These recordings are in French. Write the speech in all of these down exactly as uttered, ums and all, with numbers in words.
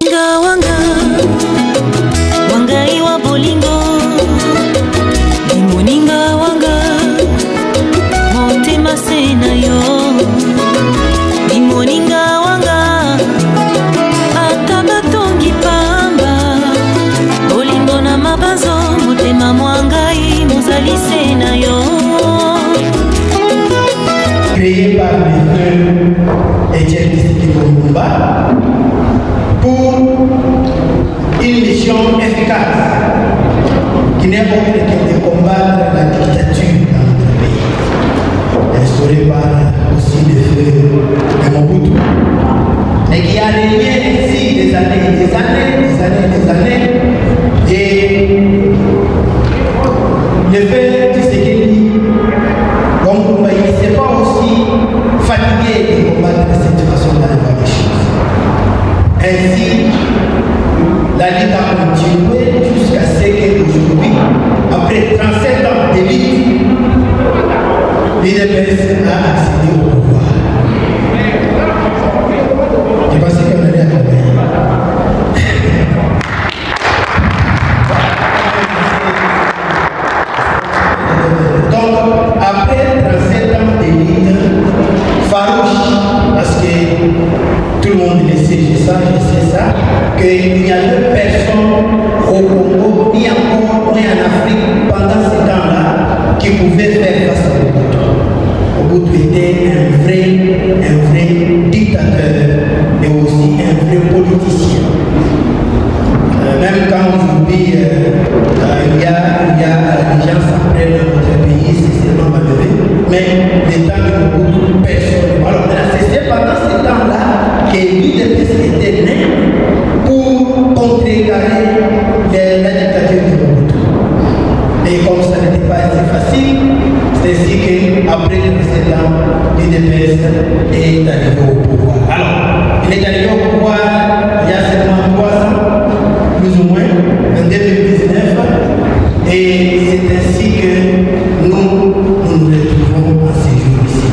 Moninga wanga wangai wa bolingo Moninga wanga motema sena yo Moninga wanga atabatongi pamba bolingo na mabazo motema mwangai mozali sena yo. Créé par mes frères Etienne Tshisekedi Lumumba pour une mission efficace qui n'est autre que de combattre la dictature dans notre pays, instaurée par aussi le feu de Mobutu, et qui a régné ici des années, des années, des années, des années, et le fait de Tshisekedi donc, il ne s'est pas aussi fatigué de combattre cette façon d'aller voir les choses. Ainsi, la lutte a continué jusqu'à ce qu'aujourd'hui, après trente-sept ans de lutte, l'U D P S a accédé au pouvoir. Je pensais qu'on allait accompagner. Donc, après trente-sept ans de lutte farouche, parce que tout le monde le sait, je sais, je sais ça, qu'il n'y avait personne au Congo, ni encore, ni en Afrique, pendant ce temps-là, qui pouvait faire face à Mobutu. Mobutu était un vrai, un vrai dictateur et aussi un vrai politicien. Euh, même quand aujourd'hui, euh, euh, il y a, il y a des gens s'en prennent dans notre pays, c'est seulement malheureux, mais les temps de Mobutu, personne. Alors, c'est pendant ce temps-là que l'U D P S était né pour contrecarrer la dictature de Mobutu. Et comme ça n'était pas assez facile, c'est ainsi qu'après trente-sept ans, l'U D P S est arrivé au pouvoir. Alors, il est arrivé au pouvoir il y a seulement trois ans, plus ou moins, en deux mille dix-neuf, et c'est ainsi que nous nous, nous retrouvons en séjour ici.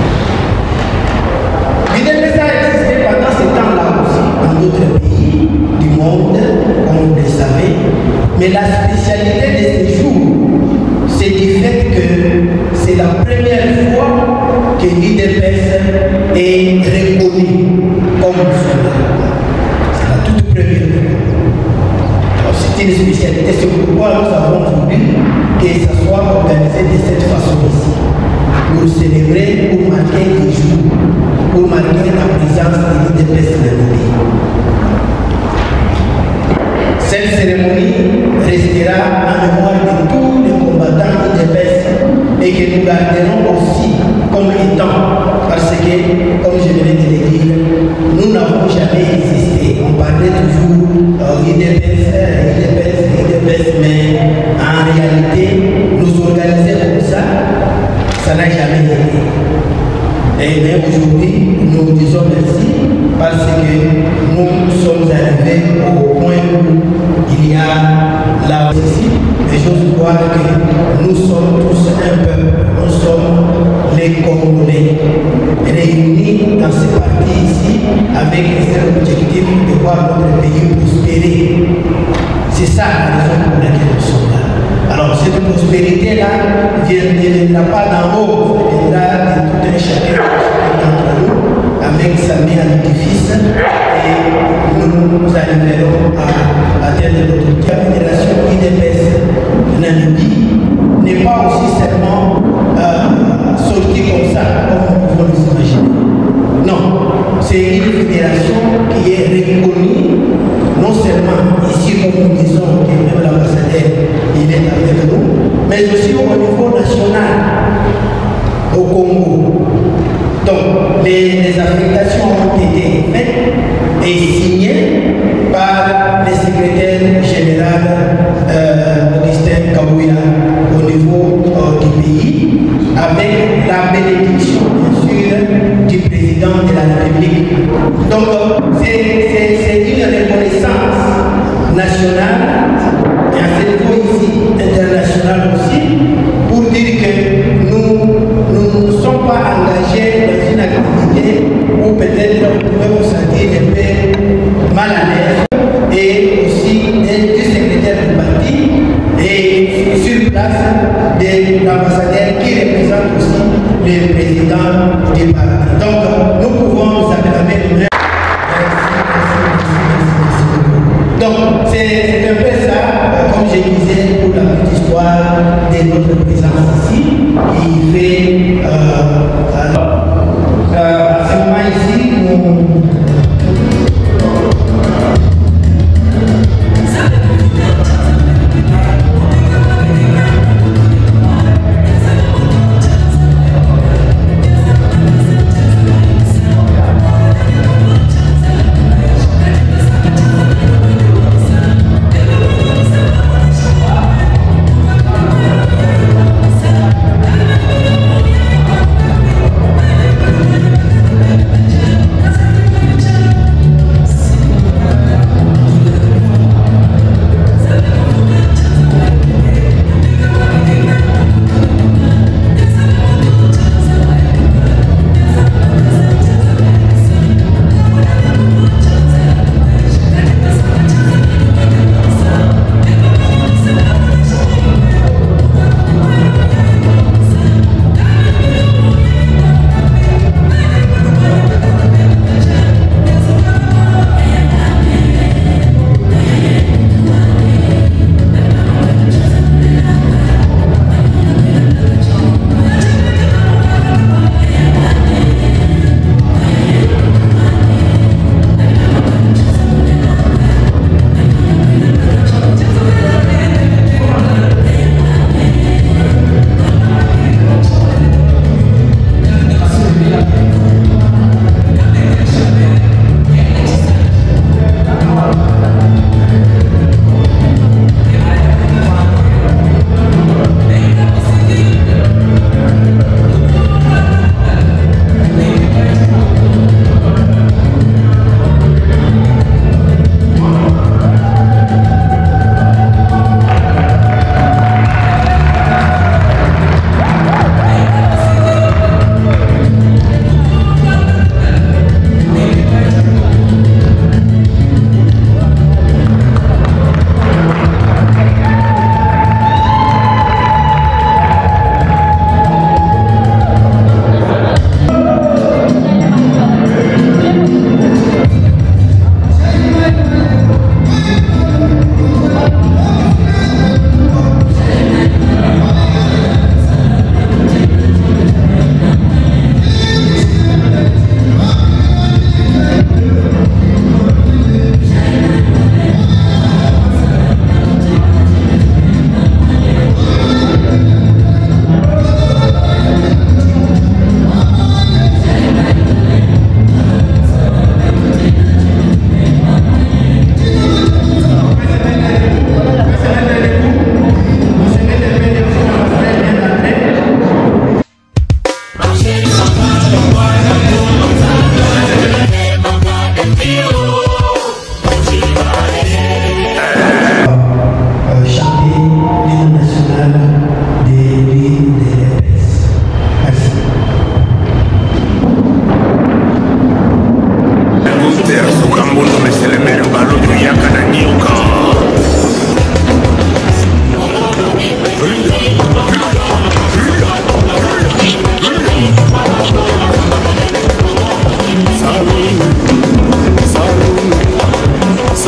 L'U D P S a existé pendant ce temps-là aussi, dans d'autres pays du monde, comme vous le savez, mais la spécialité de ces jours, c'est du fait que c'est la première fois que l'U D P S est reconnu comme musulman. C'est la toute première fois. C'est une spécialité, c'est pourquoi nous avons voulu que ça soit organisé de cette façon ici. Pour célébrer, pour marquer les jours, pour marquer la présence de l'U D P S dans le pays. Cette cérémonie restera en mémoire de tous les combattants U D P S et que nous garderons aussi comme étant, parce que, comme je venais de le dire, nous n'avons jamais existé. On parlait toujours euh, U D P S, U D P S, U D P S, mais en réalité, nous organiser comme ça, ça n'a jamais été. Et bien aujourd'hui, nous disons merci parce que nous sommes arrivés au point où il y a là aussi des choses croire que nous sommes tous un peuple, nous sommes les Congolais réunis dans ce parti ici avec un seul objectif de voir notre pays prospérer. C'est ça la raison pour laquelle nous sommes là. Alors cette prospérité-là ne viendra pas d'en haut, elle viendra de tout un chacun d'entre nous avec sa main à l'édifice et nous, nous arriverons à atteindre notre objectif. La fédération U D P S Namibie n'est pas aussi seulement euh, sortie comme ça, comme nous pouvons nous imaginer. Non, c'est une fédération qui est reconnue, non seulement ici, comme nous disons, que même l'ambassadeur, il est avec nous, mais aussi au niveau national, au Congo. Donc, les, les affectations ont été faites et signées par le secrétaire général euh, Augustin Kabouya au niveau euh, du pays, avec la bénédiction, bien sûr, du président de la République. Donc, c'est une reconnaissance nationale, et à ce niveau ici, international aussi, pour dire que nous nous ne sommes pas engagés dans une activité où peut-être on pouvait vous sentir un peu mal à l'aise.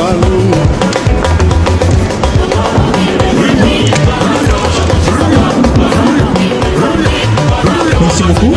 Merci beaucoup.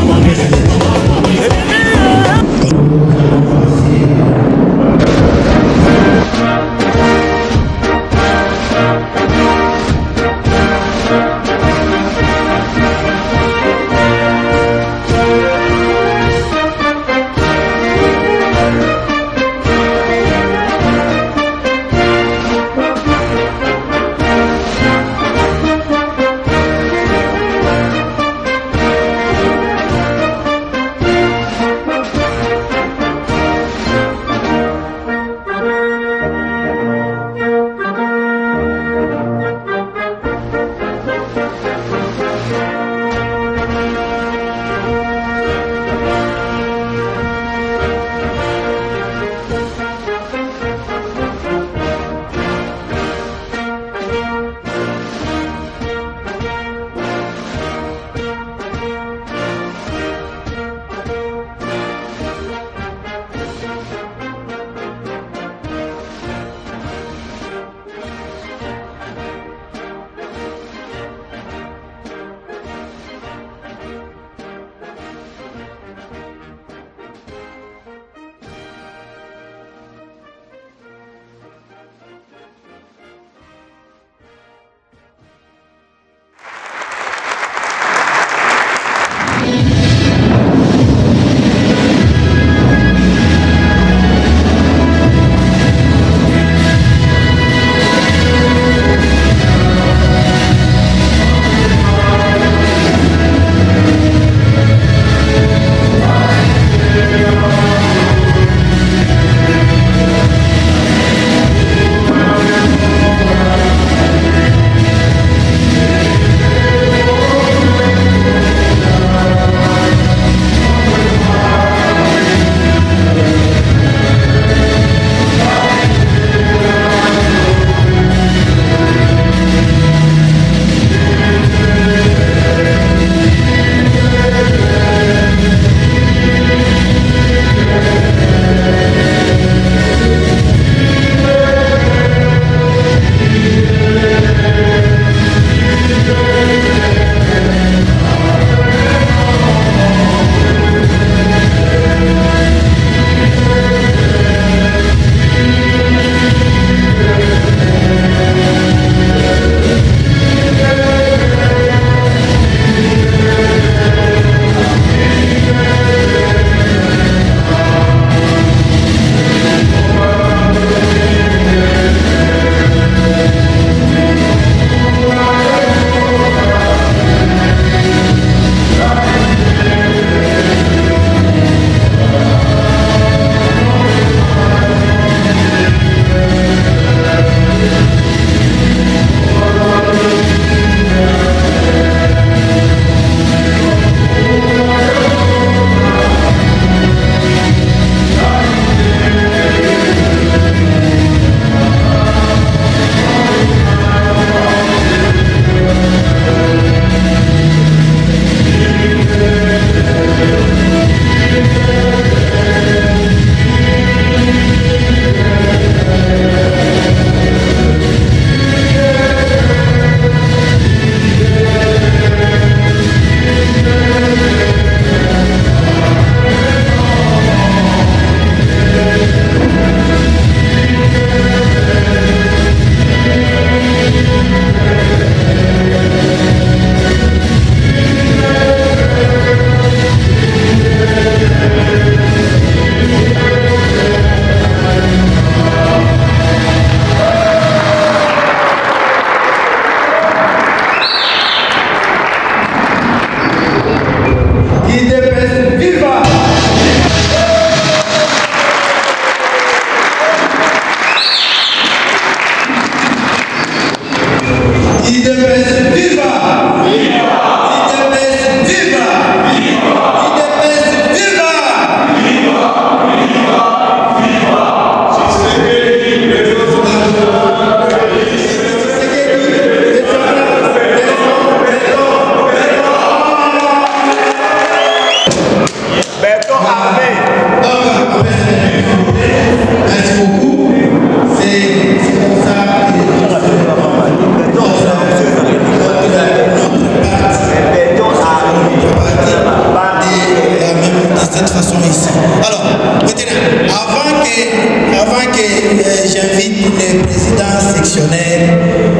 j'invite les présidents sectionnaires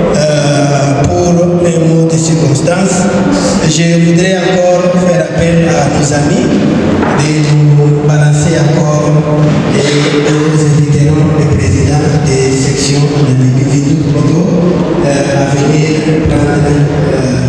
euh, pour les mots de circonstance. Je voudrais encore faire appel à nos amis de nous balancer encore et nous inviterons les présidents des sections de l'individu euh, à venir prendre euh,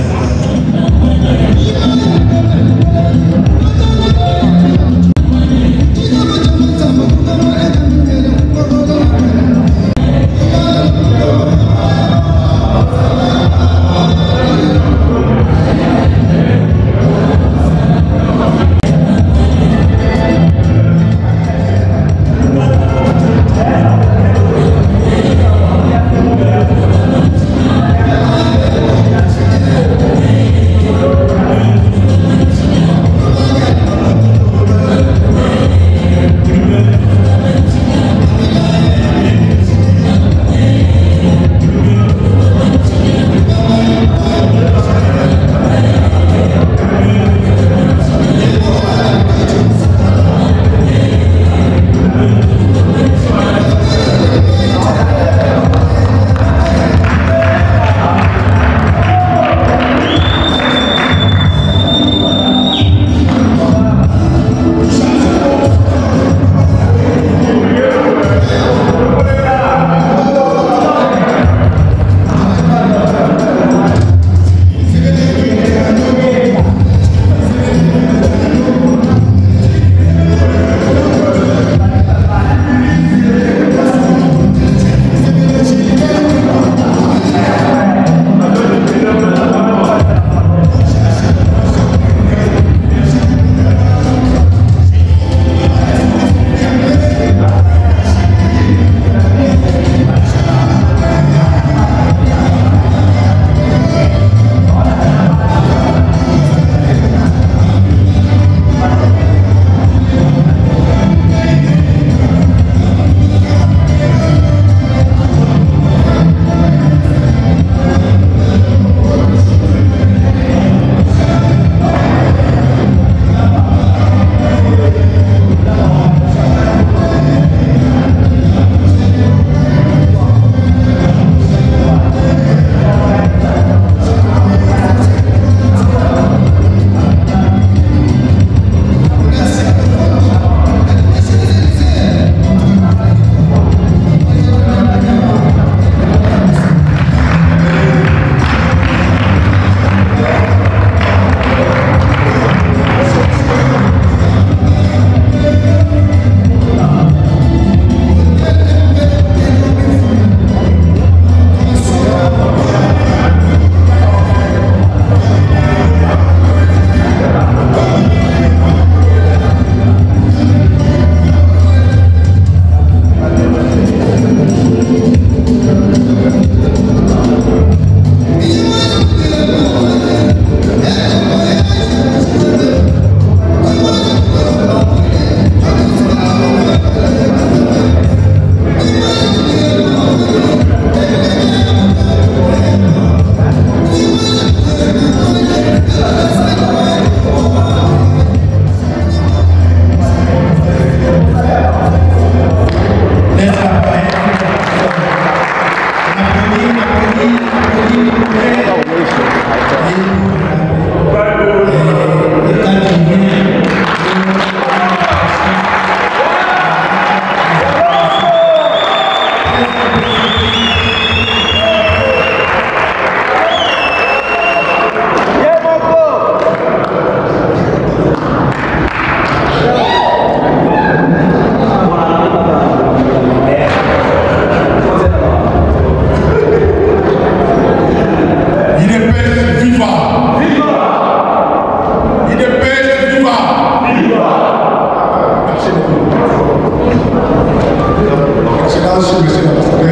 Merci, monsieur le président.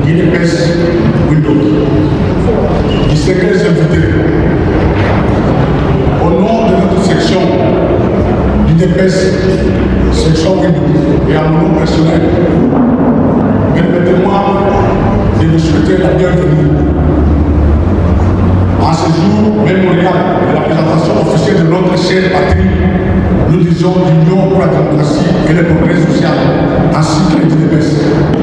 I D P S Windhoek. Distingués invités, au nom de notre section d'I D P S, section Windhoek, et à mon nom personnel, permettez-moi de vous souhaiter la bienvenue en ce jour mémorial de la présentation officielle de notre chère patrie. Nous disons l'Union pour la démocratie et le progrès social, ainsi que l'I D P S.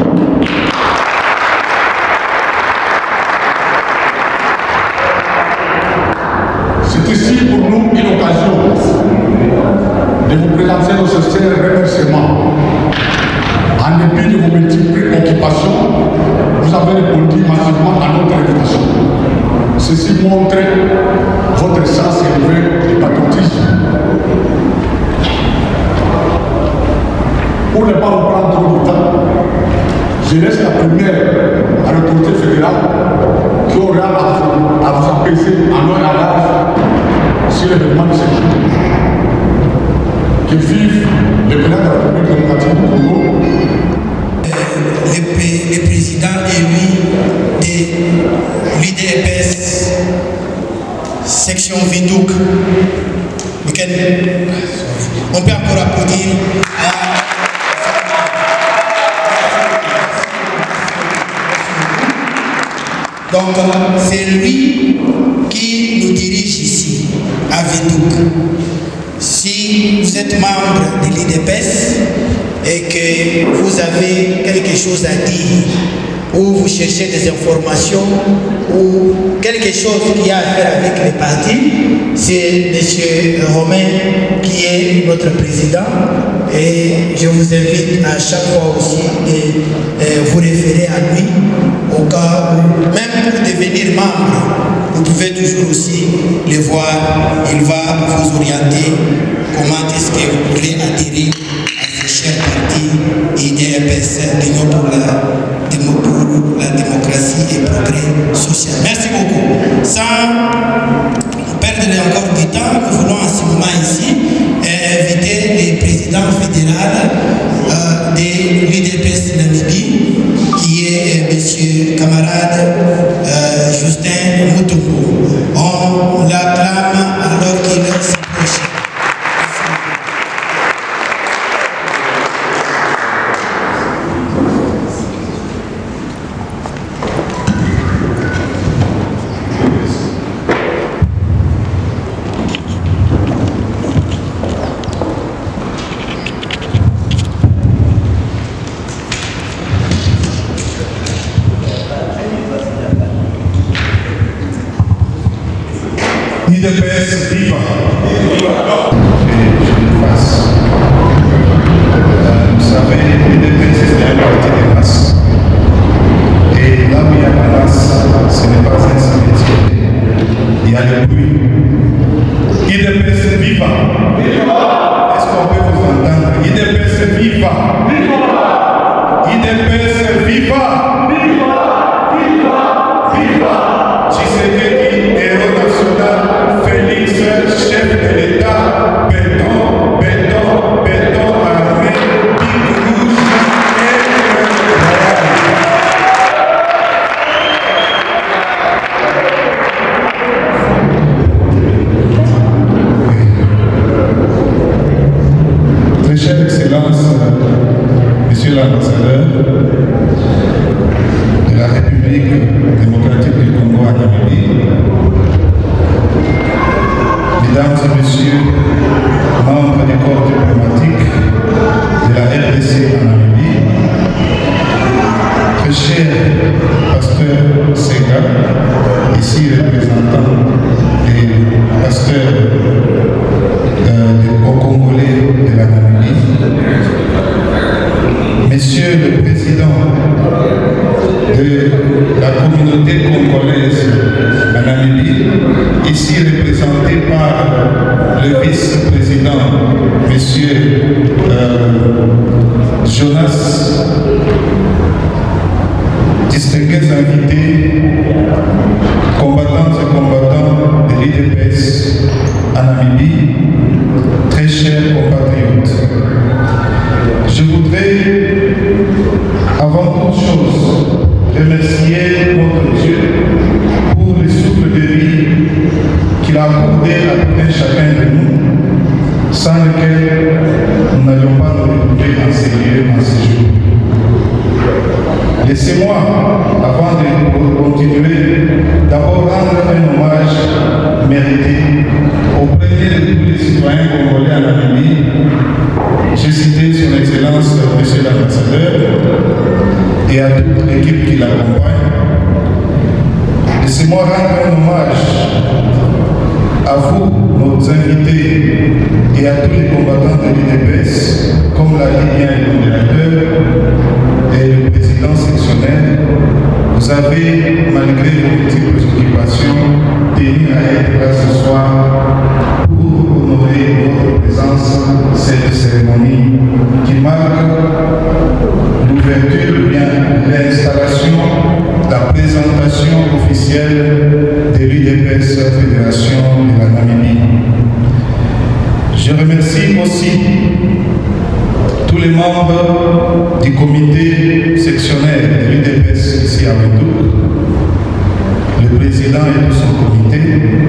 C'est ici pour nous une occasion de vous présenter nos sincères remerciements. En dépit de vos multiples occupations, vous avez répondu massivement à notre invitation. Ceci montre votre sens élevé du patriotisme. Pour ne pas vous prendre trop de temps, je laisse la première à l'autorité fédérale qui aura à vous apaiser en heure à l'âge sur l'événement de ce jour. Que vive le président de la République démocratique du Congo. Le, le président élu de l'I D P S section Windhoek. On peut encore applaudir à donc, c'est lui qui nous dirige ici, à Windhoek. Si vous êtes membre de l'I D P S et que vous avez quelque chose à dire, ou vous cherchez des informations, ou quelque chose qui a à faire avec les partis, c'est M. Romain qui est notre président. Et je vous invite à chaque fois aussi de, de vous référer à lui, au cas où, même pour devenir membre, vous pouvez toujours aussi le voir. Il va vous orienter comment est-ce que vous pourrez adhérer à ce cher parti I D P S, l'Union pour la, pour la démocratie et progrès social. Merci beaucoup. Sans perdre encore du temps, nous voulons en ce moment ici inviter le président fédéral euh, de l'I D P S Namibie, qui est euh, M. camarade euh, Justin Mutombo. On l'acclame alors qu'il s'approche. I D P S, viva! Et je vous fasse. Vous savez, l'I D P S c'est un parti de masse. Et là où il y a la masse, ce n'est pas un cimetière. Il y a le bruit. I D P S, viva! Est-ce qu'on peut vous entendre? I D P S, viva! I D P S, viva! Tshisekedi, héros national, Félix, chef de l'État, béton, béton, béton, armé, pique rouge et très chère Excellence, Monsieur l'ambassadeur de la République démocratique du Congo à Namibie, Mesdames et Messieurs, membres du corps diplomatique de la R D C en Namibie, très cher pasteur Sega, ici représentant des pasteurs euh, congolais de la Namibie, Monsieur le Président de la communauté congolaise à Namibie, ici représenté par le vice-président, M. Euh, Jonas, distingués invités, combattantes et combattants de l'I D P S à Namibie, très chers compatriotes. Je voudrais, avant toute chose, remercier notre Dieu pour le souffle de vie qu'il a accordé à tout un chacun de nous, sans lequel nous n'allions pas nous retrouver en ces lieux, en ces jours. Laissez-moi, avant de continuer, d'abord rendre un hommage mérité au premier de tous les citoyens congolais à Namibie. J'ai cité son Excellence, Monsieur l'Ambassadeur, et à toute l'équipe qui l'accompagne. Laissez-moi rendre un hommage à vous, nos invités, et à tous les combattants de l'U D P S, comme l'a dit bien le modérateur et le président sectionnel. Vous avez, malgré vos multiples occupations, tenu à être là ce soir pour honorer votre présence à cette cérémonie qui marque l'ouverture, bien l'installation, la présentation officielle de l'U D P S Fédération de la Namibie. Je remercie aussi tous les membres du comité sectionnel de l'U D P S ici à Windhoek, le président et tout son comité,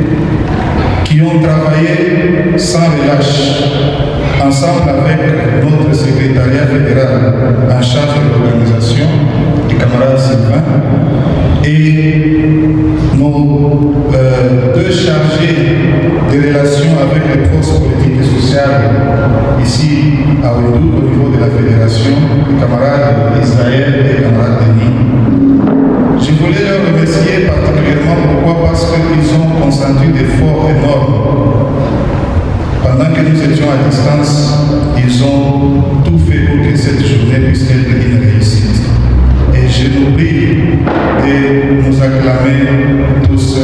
qui ont travaillé sans relâche, ensemble avec notre secrétariat fédéral en charge de l'organisation, le camarade Sylvain, et nos euh, deux chargés de relations avec les forces politiques et sociales ici à Windhoek au niveau de la fédération, les camarades Israël et les camarades Denis. Je voulais leur remercier particulièrement. Pourquoi? Parce qu'ils ont consenti d'efforts énormes. Pendant que nous étions à distance, ils ont tout fait pour que cette journée puisse être une réussite. Et je vous prie de nous acclamer tous.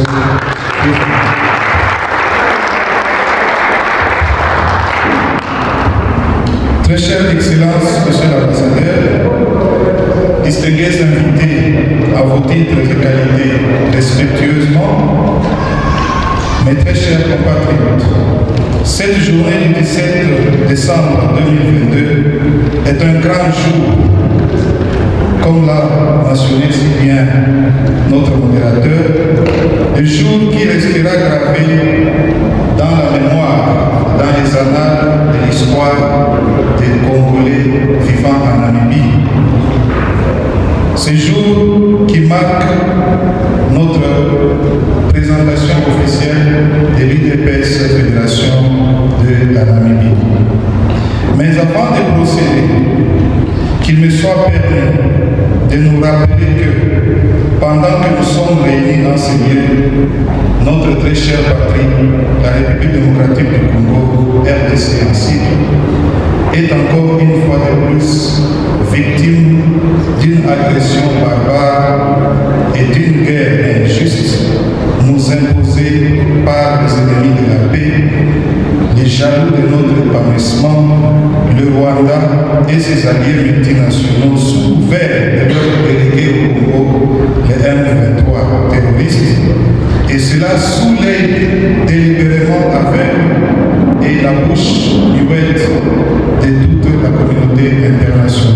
Très chère Excellence, Monsieur l'Ambassadeur, distingués invités à vos titres et qualités respectueusement, mes très chers compatriotes, cette journée du dix-sept décembre deux mille vingt-deux est un grand jour, comme l'a mentionné si bien notre modérateur, le jour qui restera gravé dans la mémoire, dans les annales de l'histoire des Congolais vivant en Namibie. Ce jour qui marque notre présentation officielle de l'U D P S Fédération de la Namibie. Mais avant de procéder, qu'il me soit permis de nous rappeler que pendant que nous sommes réunis dans ces lieux, notre très chère patrie, la République démocratique du Congo, R D C en Syrie, est encore une fois de plus victime d'une agression barbare et d'une guerre injuste nous imposée par les ennemis de la paix, les jaloux de notre épanouissement, le Rwanda et ses alliés multinationaux sous couvert de leur délégué au Congo, les M vingt-trois terroristes, et cela sous l'aide délibérément aveugle et la bouche muette de toute la communauté internationale.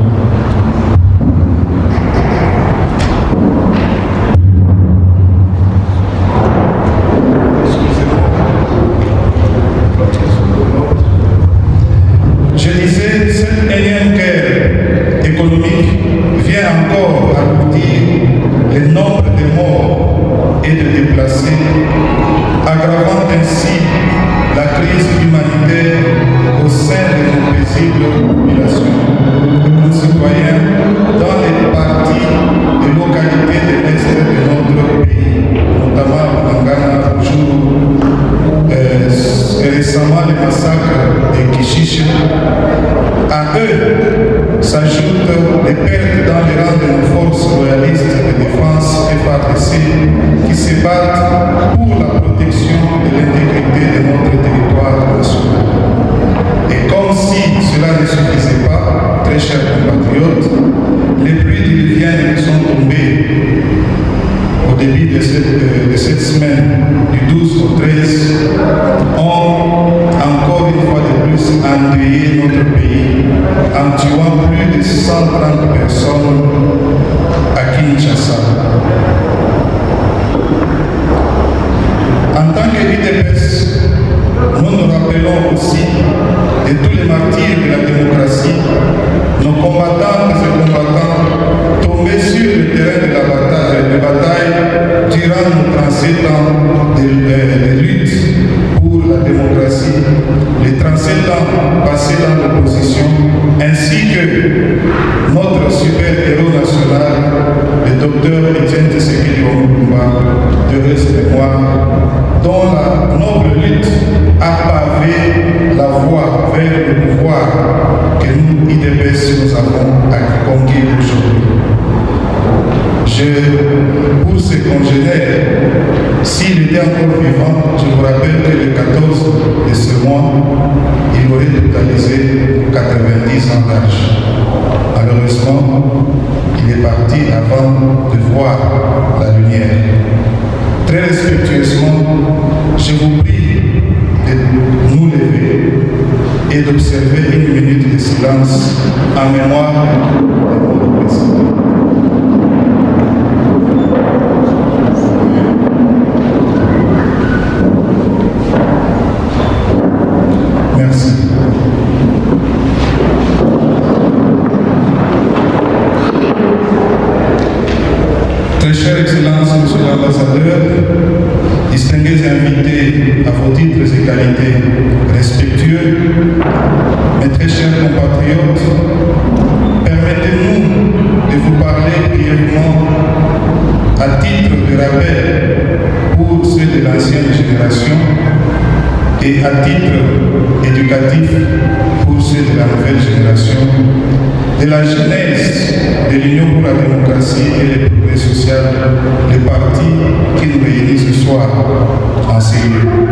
Je disais, cette énième guerre économique vient encore alourdir le nombre de morts et de déplacés, aggravant ainsi la crise humanitaire au sein de nos paisibles populations, de concitoyens dans les parties et localités de l'Est de notre pays, notamment en Ghana, toujours euh, récemment les massacres de Kishiche. À eux s'ajoutent les pertes dans les rangs de nos forces royalistes de défense F A D C qui se battent pour la protection de l'intégrité de notre territoire national. Et comme si cela ne suffisait pas, très chers compatriotes, les pluies diluviennes qui sont tombées au début de cette, de cette semaine, du douze au treize, ont encore une fois de plus endeuillé notre pays en tuant plus de cent trente personnes à Kinshasa. Kinshasa. En tant que l'U D P S, nous nous rappelons aussi de tous les martyrs de la démocratie, nos combattants et combattants tombés sur le terrain de la bataille, de bataille durant nos trente-sept ans de, de, de lutte pour la démocratie, les trente-sept ans passés dans l'opposition, ainsi que notre super-héros national, le docteur Etienne Tshisekedi Lumumba, de reste mémoire, dont la noble lutte a pavé la voie vers le pouvoir que nous, I D P S, nous avons conquis aujourd'hui. Je, pour ces congénères, s'il était encore vivant, je vous rappelle que le quatorze de ce mois, il aurait totalisé quatre-vingt-dix ans d'âge. Malheureusement, il est parti avant de voir la lumière. Très respectueusement, je vous prie de nous lever et d'observer une minute de silence en mémoire de notre président. Merci. Très chère Excellence, Monsieur l'Ambassadeur, distingués invités à vos titres et qualités respectueux, mes très chers compatriotes, permettez-nous de vous parler brièvement à titre de rappel pour ceux de l'ancienne génération et à titre éducatif pour ceux de la nouvelle génération, de la genèse de l'Union pour la démocratie et le progrès social, le parti qui nous réunit ce soir en Syrie.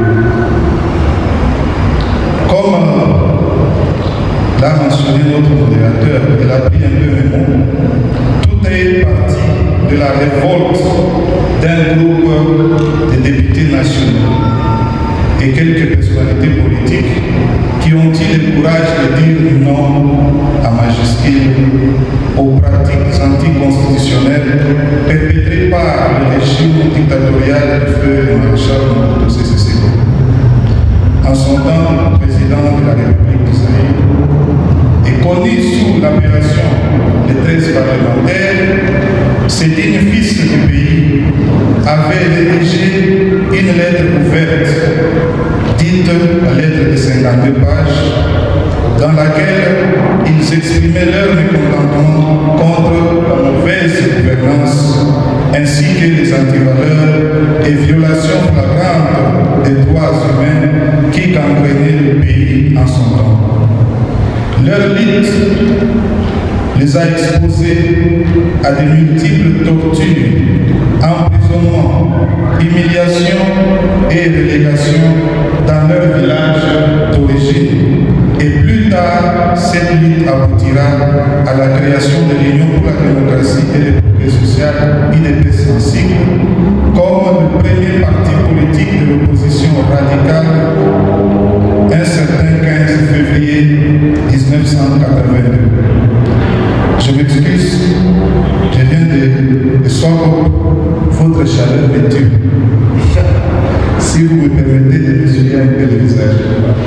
Comme l'a mentionné notre modérateur, il a pris un peu mes mots, tout est parti de la révolte d'un groupe de députés nationaux et quelques personnalités politiques qui ont eu le courage de dire non à majuscule aux pratiques anticonstitutionnelles perpétrées par le régime dictatorial du feu maréchal Mobutu Sese Seko. En son temps, président de la République du Zaïre, et connu sous l'appellation des treize parlementaires, ce digne fils du pays avait rédigé une lettre ouverte, dite la lettre de cinquante-deux pages, dans laquelle ils exprimaient leur mécontentement contre la mauvaise gouvernance, ainsi que les antivaleurs et violations flagrantes des droits humains qui gangrenaient le pays en son temps. Leur lutte les a exposés à de multiples tortures, emprisonnements, humiliations et relégations dans leur village d'origine. Et plus tard, cette lutte aboutira à la création de l'Union pour la démocratie et le progrès social, I D P S en sigle, comme le premier parti politique de l'opposition radicale, un certain quinze février mille neuf cent quatre-vingt-deux. Je m'excuse, je viens de, de soir votre chaleur me tue. Si vous me permettez de mesurer un peu le visage.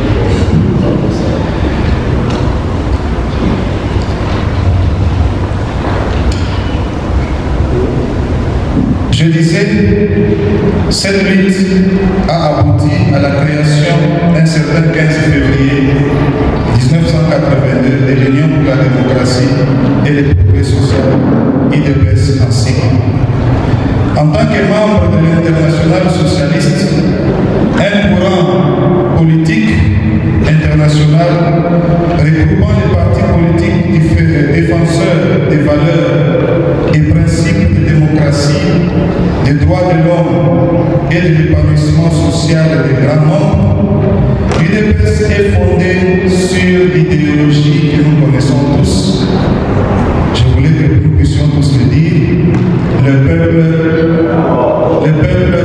Je disais, cette lutte a abouti à la création un certain quinze février mille neuf cent quatre-vingt-deux de l'Union pour la démocratie et le progrès social, I D P S en sigle. En tant que membre de l'Internationale socialiste, un courant politique international regroupant les partis politiques défenseurs des valeurs et principes de démocratie, des droits de l'homme et de l'épanouissement social des grands nombres, l'U D P S est fondée sur l'idéologie que nous connaissons tous. Je voulais que nous puissions tous le dire, le peuple, le peuple,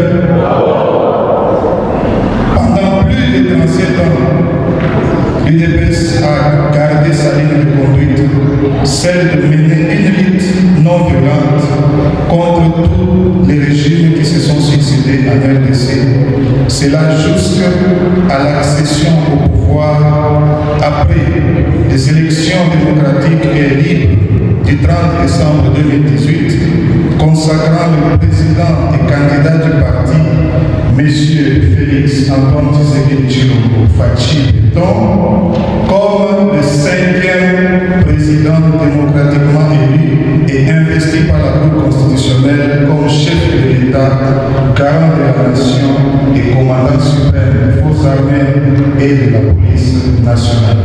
pendant plus de trente-sept ans, l'U D P S a gardé déclaré sa ligne de conduite, celle de mener une lutte non violente contre tous les régimes qui se sont succédés en R D C. Cela jusqu'à l'accession au pouvoir après les élections démocratiques et libres du trente décembre deux mille dix-huit, consacrant le président et candidat du parti, M. Félix Antoine Tshisekedi Tshilombo Fachi Beton, comme le cinquième président démocratiquement élu et investi par la Cour constitutionnelle comme chef de l'État, garant de la nation et commandant suprême des forces armées et de la police nationale.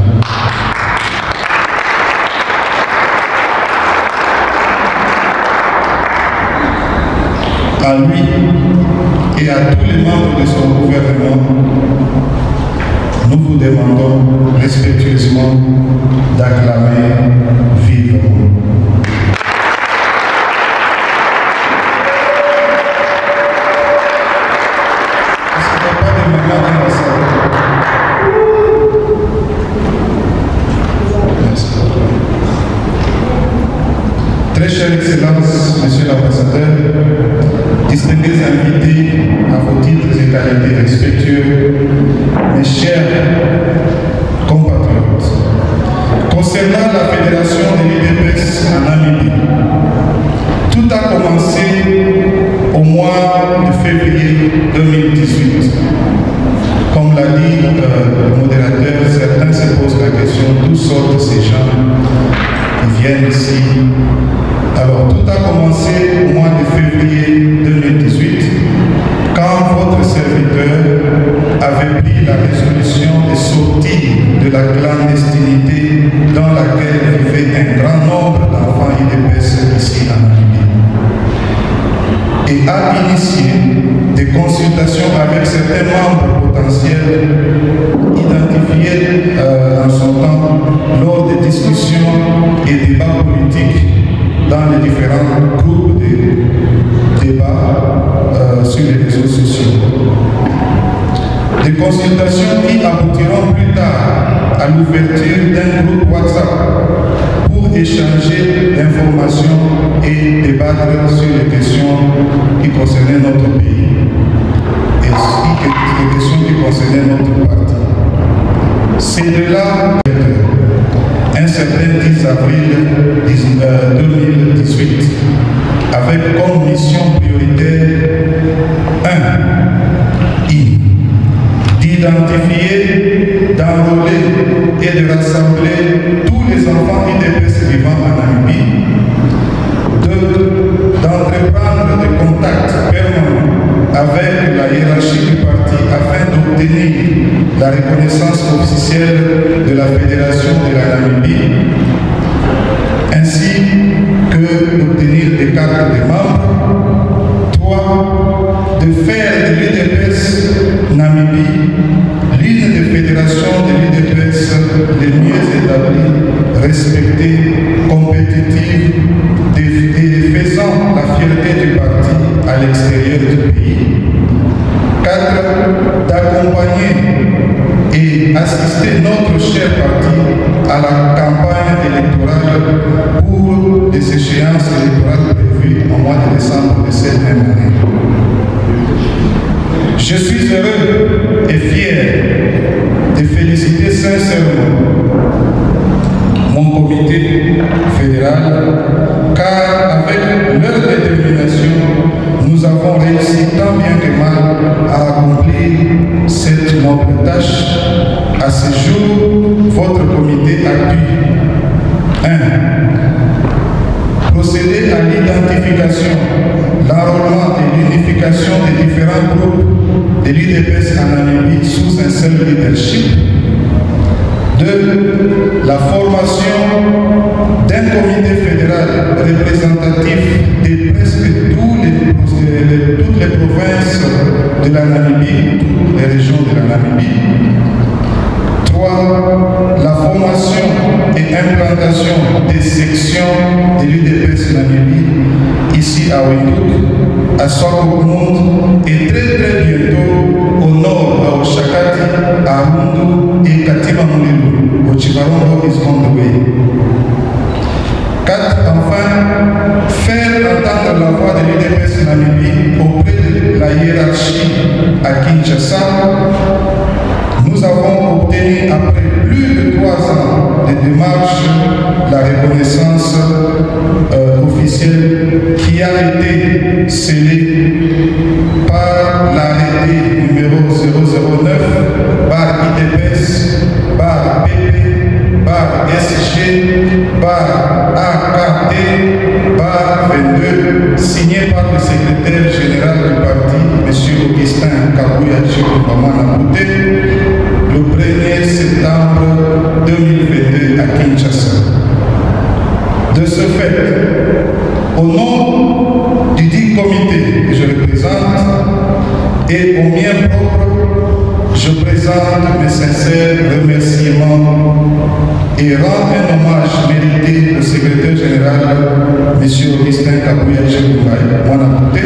À lui et à tous les membres de son gouvernement, nous vous demandons respectueusement d'acclamer vivement. Est-ce qu'il n'y a pas de maman dans la salle? Merci. Très chère Excellence, Monsieur l'Ambassadeur, distingués invités à vos titres et qualités respectueux, mes chers compatriotes, concernant la fédération de l'U D P S en Namibie, tout a commencé au mois de février deux mille dix-huit. Comme l'a dit euh, le modérateur, certains se posent la question d'où sortent ces gens qui viennent ici. Alors, tout a commencé au mois de février deux mille dix-huit, quand votre serviteur avait pris la résolution de sortir de la clandestinité dans laquelle vivait un grand nombre d'enfants I D P S ici en Namibie, et a initié des consultations avec certains membres potentiels identifiés euh, en son temps lors des discussions et débats politiques dans les différents groupes de débats euh, sur les réseaux sociaux. Des consultations qui aboutiront plus tard à l'ouverture d'un groupe WhatsApp pour échanger d'informations et débattre sur les questions qui concernaient notre pays et les questions qui concernaient notre parti. C'est de là un certain dix avril deux mille dix-huit, avec comme mission prioritaire un d'identifier, d'enrôler et de rassembler tous les enfants I D P S vivant en Namibie, deux d'entreprendre des contacts permanents avec la hiérarchie du parti afin d'obtenir la reconnaissance officielle de la Fédération de la Namibie, ainsi que d'obtenir des cartes de membres. Trois, de faire de l'U D P S Namibie l'une des fédérations de l'U D P S les mieux établies, respectées, compétitives et faisant la fierté du parti à l'extérieur du pays. Quatre, d'accompagner et assister notre cher parti à la campagne électorale pour les échéances électorales prévues au mois de décembre de cette même année. Je suis heureux et fier de féliciter sincèrement mon comité fédéral, car avec leur détermination, nous avons réussi tant bien que mal à accomplir cette noble tâche. À ce jour, votre comité appuie un. Procéder à l'identification, l'enrôlement et l'unification des différents groupes de l'U D P S en Namibie sous un seul leadership. deux. La formation d'un comité fédéral représentatif de presque tous les, toutes les provinces de la Namibie, toutes les régions de la Namibie. trois. La formation et implantation des sections de l'U D P S Namibie, ici à Windhoek, à Swakopmund et très très bientôt au nord, à Oshakati, à Rundu et Katima Mulilo, au Chibarongo is on the way. de l'U D P S Namibie auprès de la hiérarchie à Kinshasa, nous avons obtenu après plus de trois ans de démarches la reconnaissance euh, officielle qui a été scellée par l'arrêté numéro zéro zéro neuf par I D P S, par P P, par S G, par A K T, par vingt-deux, signé par le secrétaire général du parti, M. Augustin Kabuya Chirumamana-Bouté, le premier septembre deux mille vingt-deux à Kinshasa. De ce fait, au nom du dit comité que je représente et au mien propre, je présente mes sincères remerciements et rends un hommage mérité au secrétaire général, M. Augustin Kabuya Chirumamana-Bouté,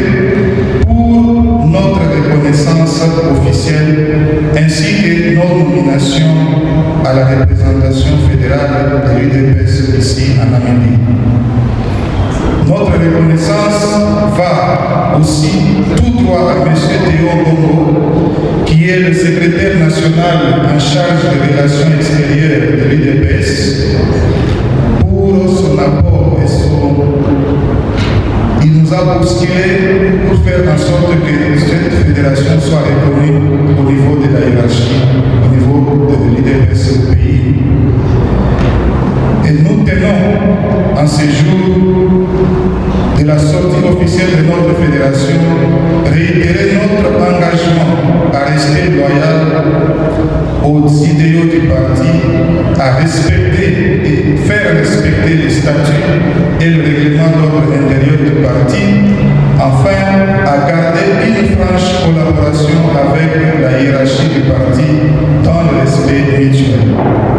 pour notre reconnaissance officielle ainsi que nos nominations à la représentation fédérale de l'U D P S ici en Namibie. Notre reconnaissance va aussi tout droit à M. Théo Bongo, qui est le secrétaire national en charge des relations extérieures de l'U D P S, pour son apport et son... Il nous a bousculé pour faire en sorte que cette fédération soit reconnue au niveau de la hiérarchie, au niveau de l'U D P S au pays. Et nous tenons en ces jours de la sortie officielle de notre fédération réitérer notre engagement à rester loyal aux idéaux du parti, à respecter et faire respecter les statuts et le règlement d'ordre intérieur du parti, enfin à garder une franche collaboration avec la hiérarchie du parti dans le respect mutuel.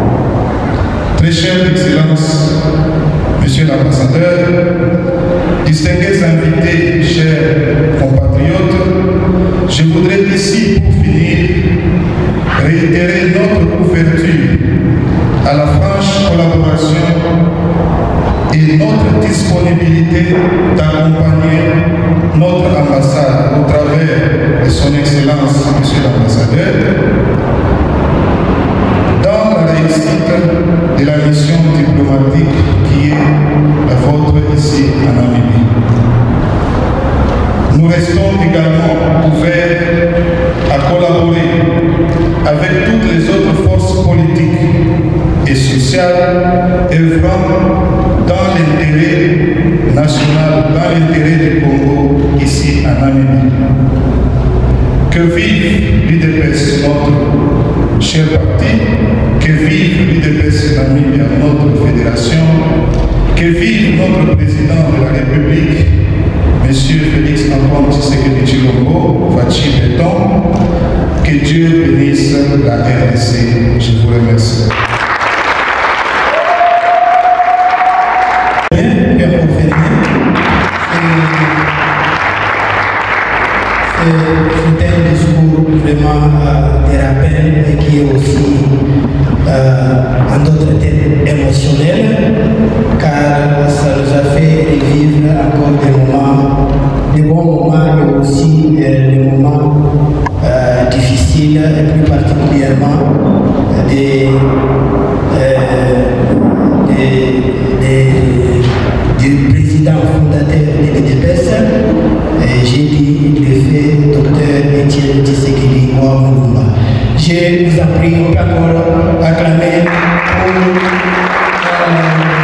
Très chère Excellence, Monsieur l'ambassadeur, distingués invités, chers compatriotes, je voudrais ici, pour finir, réitérer notre ouverture à la franche collaboration et notre disponibilité d'accompagner notre ambassade au travers de son Excellence, Monsieur l'ambassadeur, dans la réussite de la mission diplomatique qui est la vôtre ici en Namibie. Nous restons également ouverts à collaborer avec toutes les autres forces politiques et sociales œuvrant dans l'intérêt national, dans l'intérêt du Congo ici en Namibie. Que vive l'U D P S, notre cher parti, que vive l'U D P S Namibie, notre fédération, que vive notre président de la République, M. Félix Antoine Tshisekedi Tshilombo, Fachi Béton, que Dieu bénisse la R D C. Je vous remercie. C'était un discours vraiment euh, de rappel et qui est aussi euh, en d'autres termes émotionnel, car ça nous a fait revivre encore des moments, des bons moments mais aussi euh, des moments euh, difficiles et plus particulièrement euh, des, euh, des, des, des présidents fondateurs de l'U D P S. J'ai dit le fait docteur Etienne Tshisekedi Mulumba. Je vous en prie, on peut encore acclamer pour euh,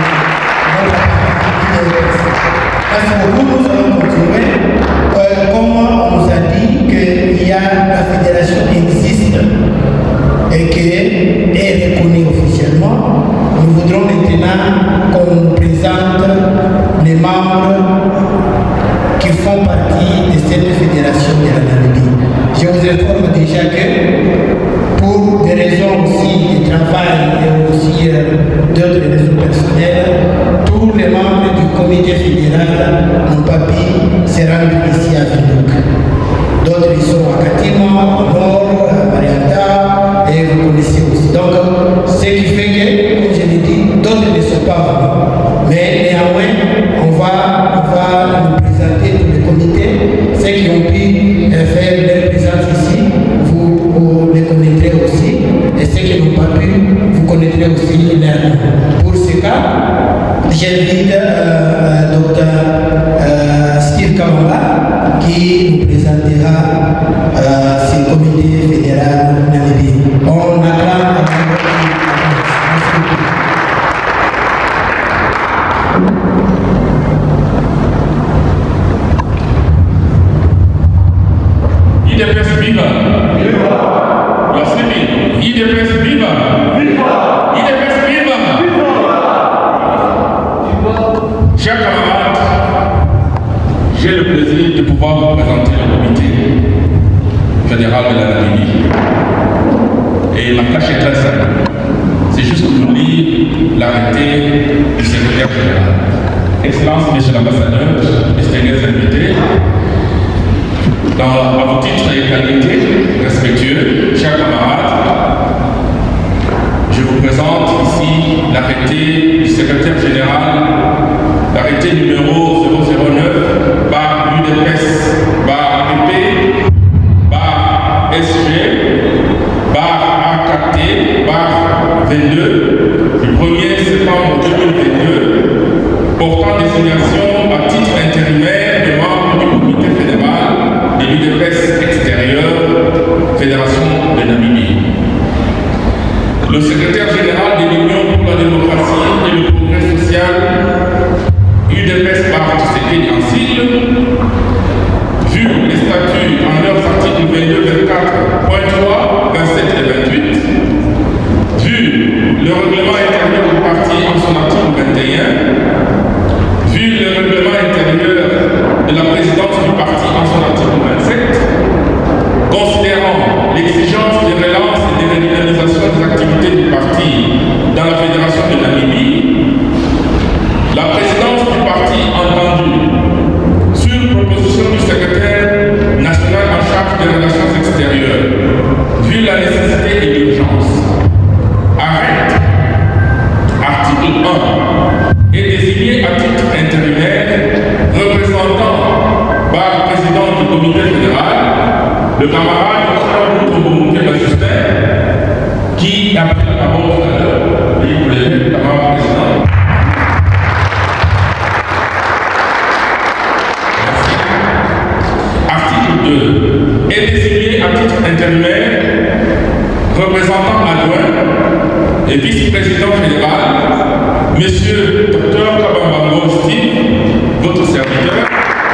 Merci beaucoup, nous allons continuer. Euh, comment on nous a dit qu'il y a la fédération existe et qu'elle est reconnue officiellement, nous voudrons maintenant qu'on nous présente les membres qui font partie de cette fédération de la Namibie. Je vous informe déjà que pour des raisons aussi de travail et aussi euh, d'autres raisons personnelles, tous les membres du comité fédéral n'ont pas pu se rendre ici à Vindhoek. D'autres ils sont à Katima, au nord, à Marianta, et vous connaissez aussi. Donc, ce qui fait que, comme je l'ai dit, d'autres ne sont pas venus. Mais néanmoins, on va, on va nous présenter tous les qui nous présentera euh, ce comité fédéral namibien. On acclame. I D P S viva! Viva! La Simi, I D P S viva! Viva! I D P S viva! Viva! Chers camarades, j'ai le plaisir de pouvoir vous présenter le comité fédéral de la Namibie. Et ma tâche est très simple. C'est juste pour lire l'arrêté du secrétaire général. Excellence, Monsieur l'ambassadeur, distingués invités, dans à vos titres et qualités respectueux, chers camarades, je vous présente ici l'arrêté du secrétaire général, l'arrêté numéro zéro zéro neuf par U D P S, par A P P, par S G, par A K T, par vingt-deux, du premier septembre deux mille vingt-deux, portant désignation à titre intérimaire des membres du comité fédéral de l'U D P S extérieure, Fédération de Namibie. Le secrétaire général de l'Union pour la démocratie et le progrès social, U D P S par Tshisekedi Ansile, vu les statuts en leurs articles vingt-deux, vingt-quatre, point trois, vingt-sept et vingt-huit, vu le règlement intérieur du parti en son article vingt et un, vu le règlement intérieur de la présidence du parti en son article vingt-sept, considérant l'exigence de relance et de redynamisation des activités du parti dans la Fédération de Namibie, la présidence du parti entendue, sur proposition du secrétaire national en charge des relations extérieures, vu la nécessité et l'urgence, arrête, article un, et désigné à titre intérimaire, représentant par le président du comité fédéral, le camarade Dr Justin, qui a pris la parole tout à l'heure, et vous l'avez, le camarade président. Article deux, est désigné à titre intérimaire, représentant adjoint et vice-président fédéral, Monsieur Dr Kabambango Steve, votre serviteur.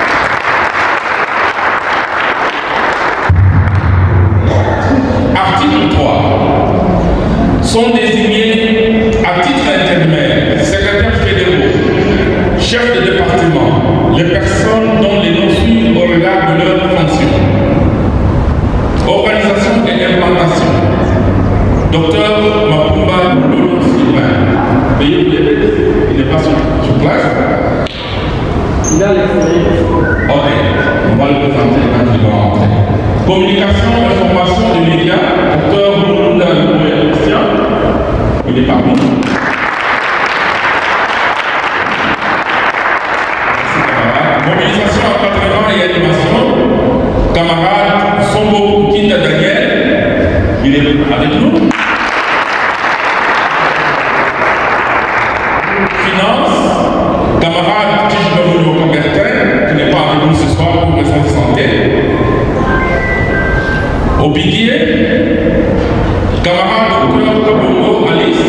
Article trois. Sont désignés à titre intérimaire, secrétaires fédéraux, chefs de département, les personnes dont les noms suivent au regard de leurs fonctions. Organisation et implantation. Docteur Mapumba Lolo Sylvain. Veuillez vous lever, il n'est pas sur, sur place. Il a l'extérieur. Ok, on va le présenter quand il va rentrer. Communication, information des médias, docteur Moulunda Loué Christian. Il est parmi nous. Mobilisation, encadrement et animation. Camarade Sombo Kinda Daniel, il est avec nous. Finance, camarade Tijbamoulou Robertin, qui n'est pas avec nous ce soir pour raison de santé. Au Biguier, camarade docteur Kabongo Alice.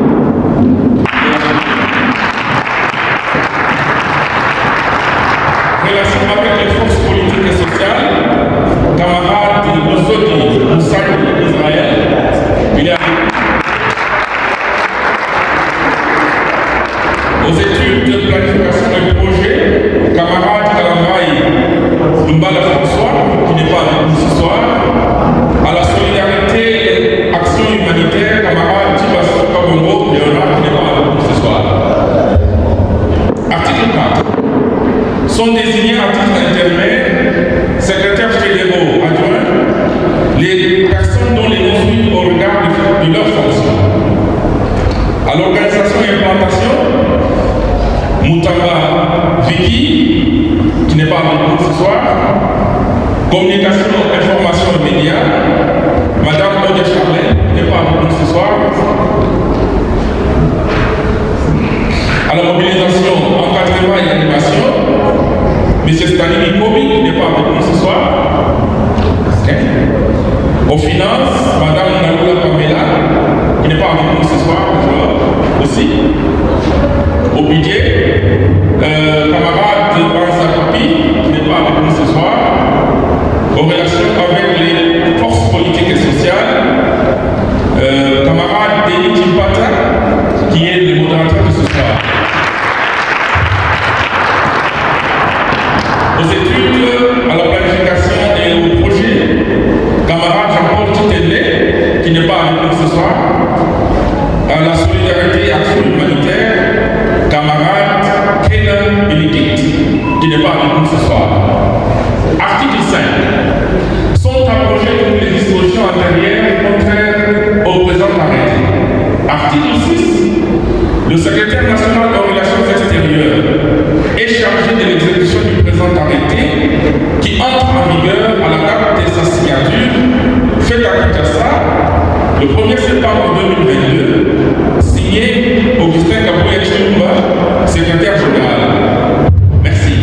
Relation avec les forces politiques et sociales, camarade Nosodi Moussani Israël, il est aux études de planification et projet, camarade Kalambaï Dumbala François, qui n'est pas avec nous ce soir, à la solidarité et action humanitaire, camarade Tibasso Kabongo Léonard, qui n'est pas avec nous ce soir. Article quatre. Sont désignés à titre intérimaire, secrétaires fédéraux adjoints, les personnes dont les noms suivent au regard de, de leurs fonctions. À l'organisation et implantation, Moutamba Vicky, qui n'est pas avec nous ce soir. Communication, information et médias, Madame Odé Charlet, qui n'est pas avec nous ce soir. À la mobilisation, encadrement et animation, M. Stanley Kobi, qui n'est pas avec nous ce soir. Finances, Madame Naloula Pamela, qui n'est pas avec nous ce soir, aussi. Au budget, euh, camarade Banza Papi, qui n'est pas avec nous ce soir. Aux relations avec les forces politiques et sociales, euh, camarade Denis Chimpata, qui est le modérateur de ce soir. Aux études, à la planification et au projet, camarade Jean-Paul Titele, qui n'est pas avec nous ce soir. À la solidarité et action humanitaire, camarade Kenan Benedict, qui n'est pas avec nous ce soir. Article cinq. Sont abrogées toutes les dispositions antérieures contraires au présent arrêté. Article six. Le secrétaire national des relations extérieures est chargé de l'exécution du présent arrêté qui entre en vigueur à la date de sa signature, faite à Kinshasa le premier septembre deux mille vingt-deux, signé Augustin Kabouya Chilumba, secrétaire général. Merci.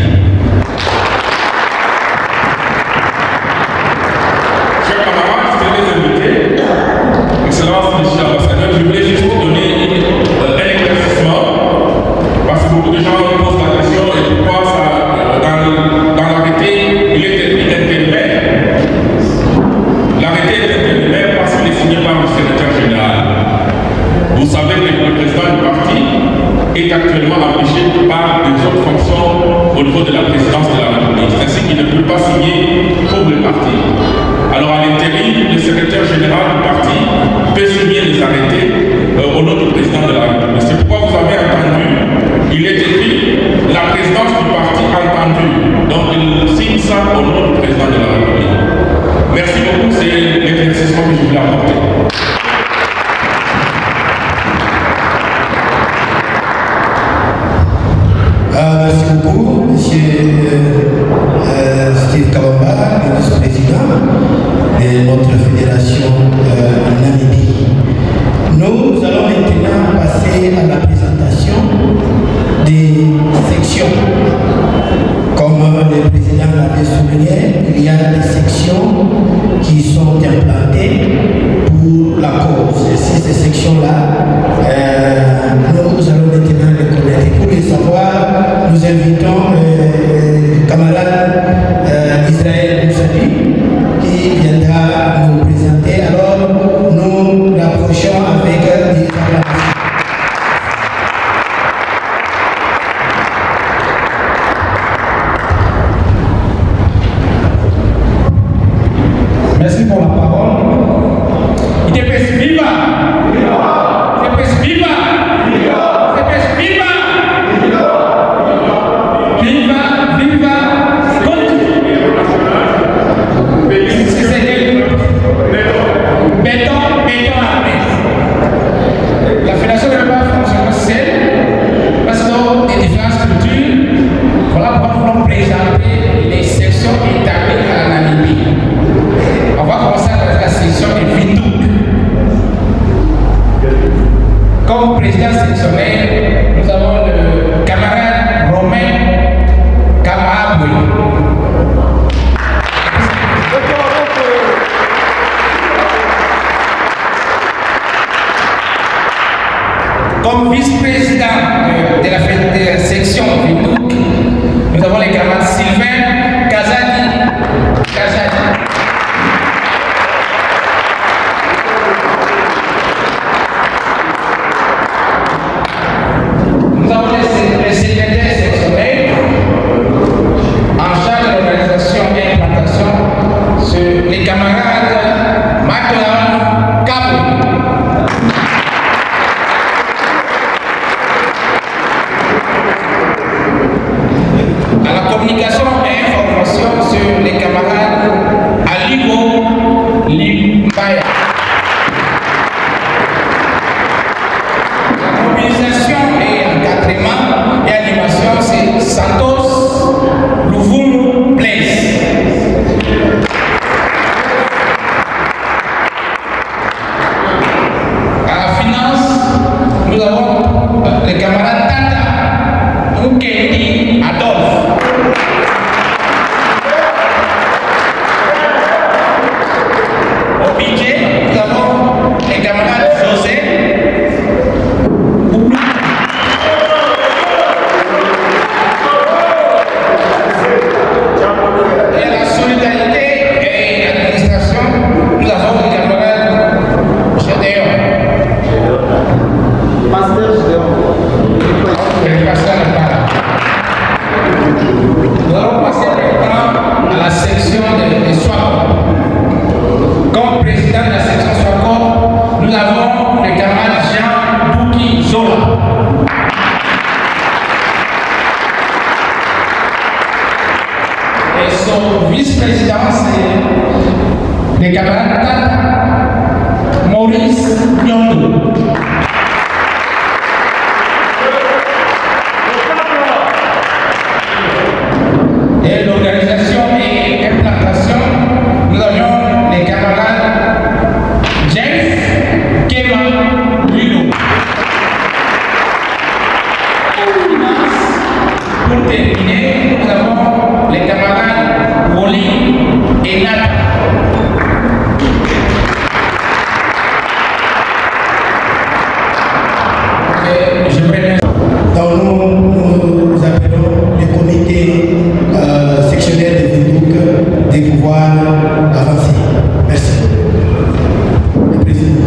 Chers camarades, chers invités, Excellence, Monsieur l'ambassadeur, je voulais juste donner euh, un éclaircissement parce que beaucoup de gens posent la question et pourquoi ça, dans, dans l'arrêté, il est écrit intérimaire. L'arrêté est intérimaire parce qu'il est signé par le secrétaire général. Vous savez que le président du parti est actuellement empêché par des autres fonctions au niveau de la présidence de la République. C'est ainsi qu'il ne peut pas signer pour le parti. Alors à l'intérim, le secrétaire général du parti peut signer les arrêtés euh, au nom du président de la République. C'est pourquoi vous avez entendu, il est écrit la présidence du parti entendue. Donc il signe ça au nom du président de la République. Merci beaucoup, c'est l'éclaircissement que je voulais apporter. Ah, merci beaucoup, monsieur euh, euh, Steve Kabamba, ministre-président de notre fédération euh, Namibie. Nous allons maintenant passer à la présentation des sections. Comme le président l'avait souligné, il y a des sections qui sont implantées pour la cause. Et si ces sections-là, euh, nous allons maintenant les connaître. Et pour les savoir, nous invitons euh, le camarade euh, Israël Moussadi qui viendra nous présenter. Alors, nous l'approchons avec des acclamations. Merci pour la parole. Il est viva! Viva! Il est viva! Viva! Viva! Viva! Viva! Béton, béton à la messe. La fédération ne peut pas fonctionner seule parce que des différentes cultures. Voilà pourquoi nous voulons présenter les sections établies à la Namibie. On va commencer avec la section de Vindhoek. Comme président sectionnaire, nous avons le camarade Romain Kamaboué. Comme vice-président de, de, la, de la section Vindhoek, nous avons les camarades Sylvain Kazadi. Kazadi. Nous avons les, les secrétaires sectionnels en charge de l'organisation et l'implantation, les camarades Macron Cabo. À la communication et information, vice-président, c'est le camarade Maurice Nyondou. Et l'organisation et implantation, nous avions les camarades James Kema Luno. Pour terminer, nous avons les camarades Woli et Nat. Donc nous, nous appelons le comité euh, sectionnel de Vindouk de pouvoir avancer. Merci. Le président.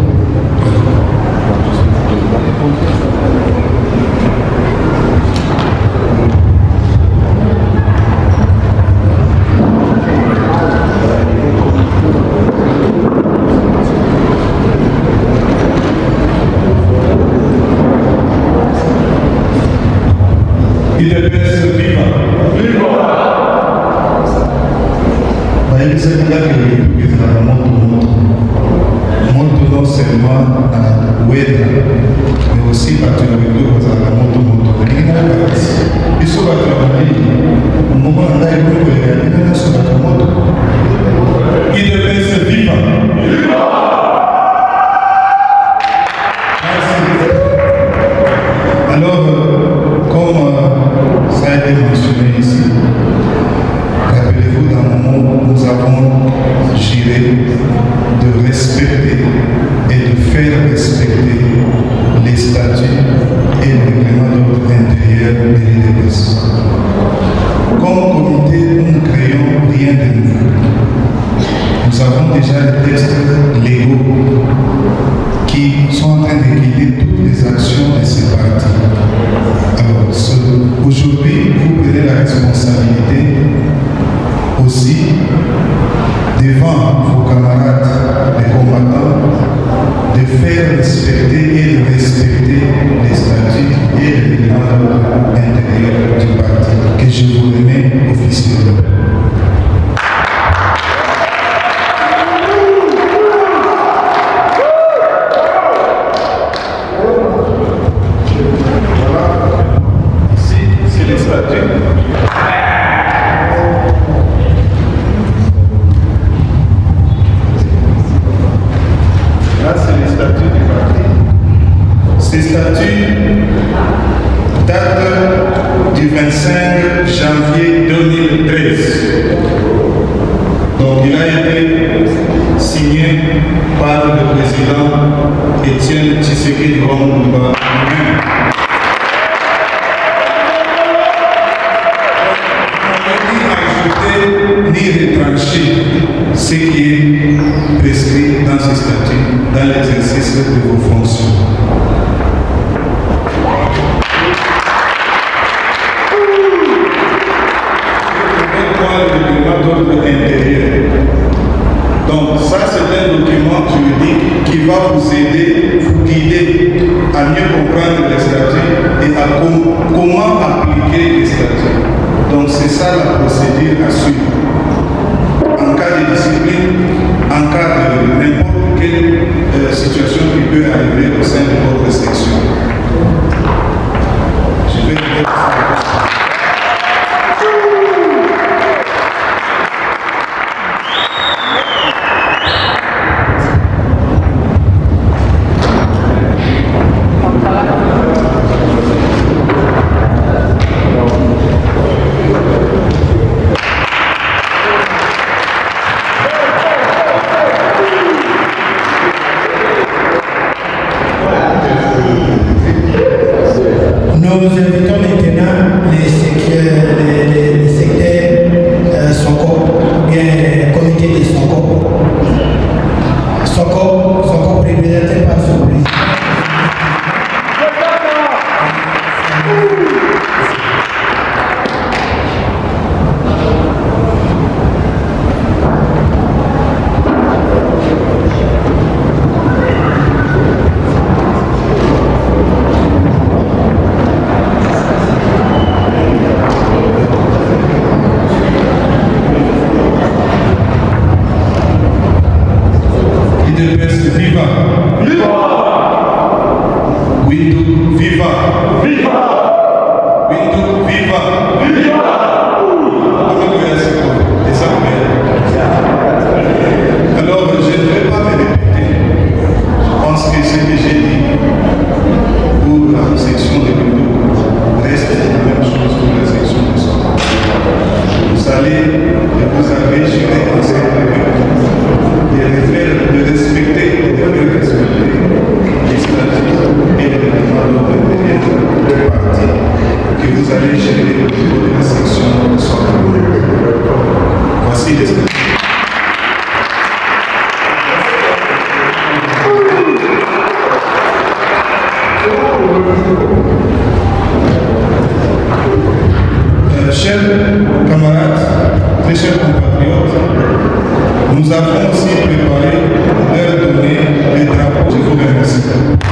I D P S viva! Viva! Ma il s'agit là que nous avons monté non seulement à Oueda, mais aussi à Tunabido, parce que nous avons monté. Ils sont à travailler. Au moment où on a eu le gouvernement, ils sont à travailler. I D P S viva! Viva! Alors, comme ça a été mentionné ici, rappelez-vous d'un moment où nous avons juré de respecter et de faire respecter les statuts et le règlement d'ordre intérieur de l'I D P S. Comme comité, nous ne créons rien de nouveau. Nous avons déjà les textes légaux qui sont en train de guider toutes les actions de ces partis. Alors, aujourd'hui, vous prenez la responsabilité aussi devant vos camarades, les combattants, de faire respecter et de respecter les statuts et les règlements intérieurs du parti, que je vous remets officiellement. Ces statuts datent du vingt-cinq janvier deux mille treize. Donc il a été signé par le président Étienne Tshisekedi Lumumba lui-même. On n'a ni ajouté ni retranché ce qui est prescrit dans ces statuts dans l'exercice de vos fonctions. Donc ça c'est un document juridique qui va vous aider, vous guider à mieux comprendre les statuts et à com comment appliquer les statuts. Donc c'est ça la procédure à suivre. En cas de discipline, en cas de n'importe quelle euh, situation qui peut arriver au sein de votre section. Je vais vous dire ça. compatriotes, nous avons aussi préparé leur donner des drapeaux. Je vous remercie.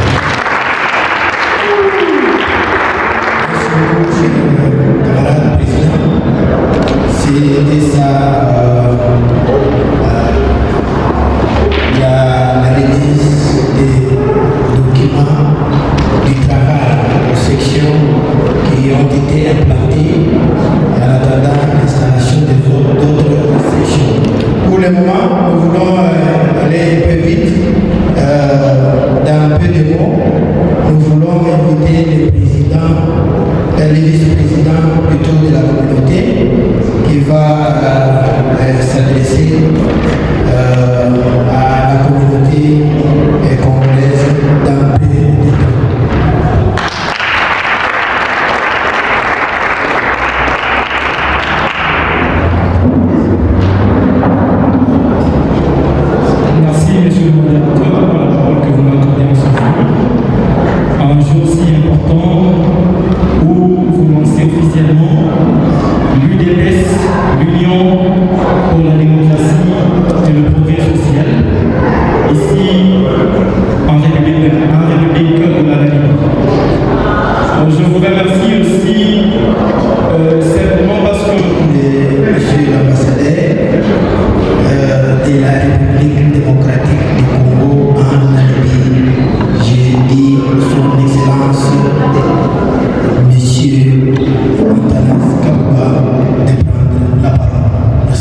Camarade président, c'était ça, euh, euh, il y a la remise des documents du travail aux sections qui ont été implantées en attendant l'installation d'autres sections. Pour le moment, nous voulons euh, aller un peu vite. Euh, dans un peu de mots, nous voulons inviter le président, euh, le vice-président plutôt de la communauté qui va euh, euh, s'adresser euh, à la communauté euh, congolaise dans un peu de temps. Merci, monsieur le modérateur, pour la parole que vous m'accordez en ce jour. Un jour si important où vous lancez officiellement l'U D P S, l'Union pour la démocratie et le progrès social, ici en République, en République de la Namibie. Je vous remercie aussi euh, simplement parce que Monsieur l'ambassadeur euh, de la République démocratique du Congo en Namibie, j'ai dit son excellence, Monsieur Antanas Kamba, de prendre la parole. Merci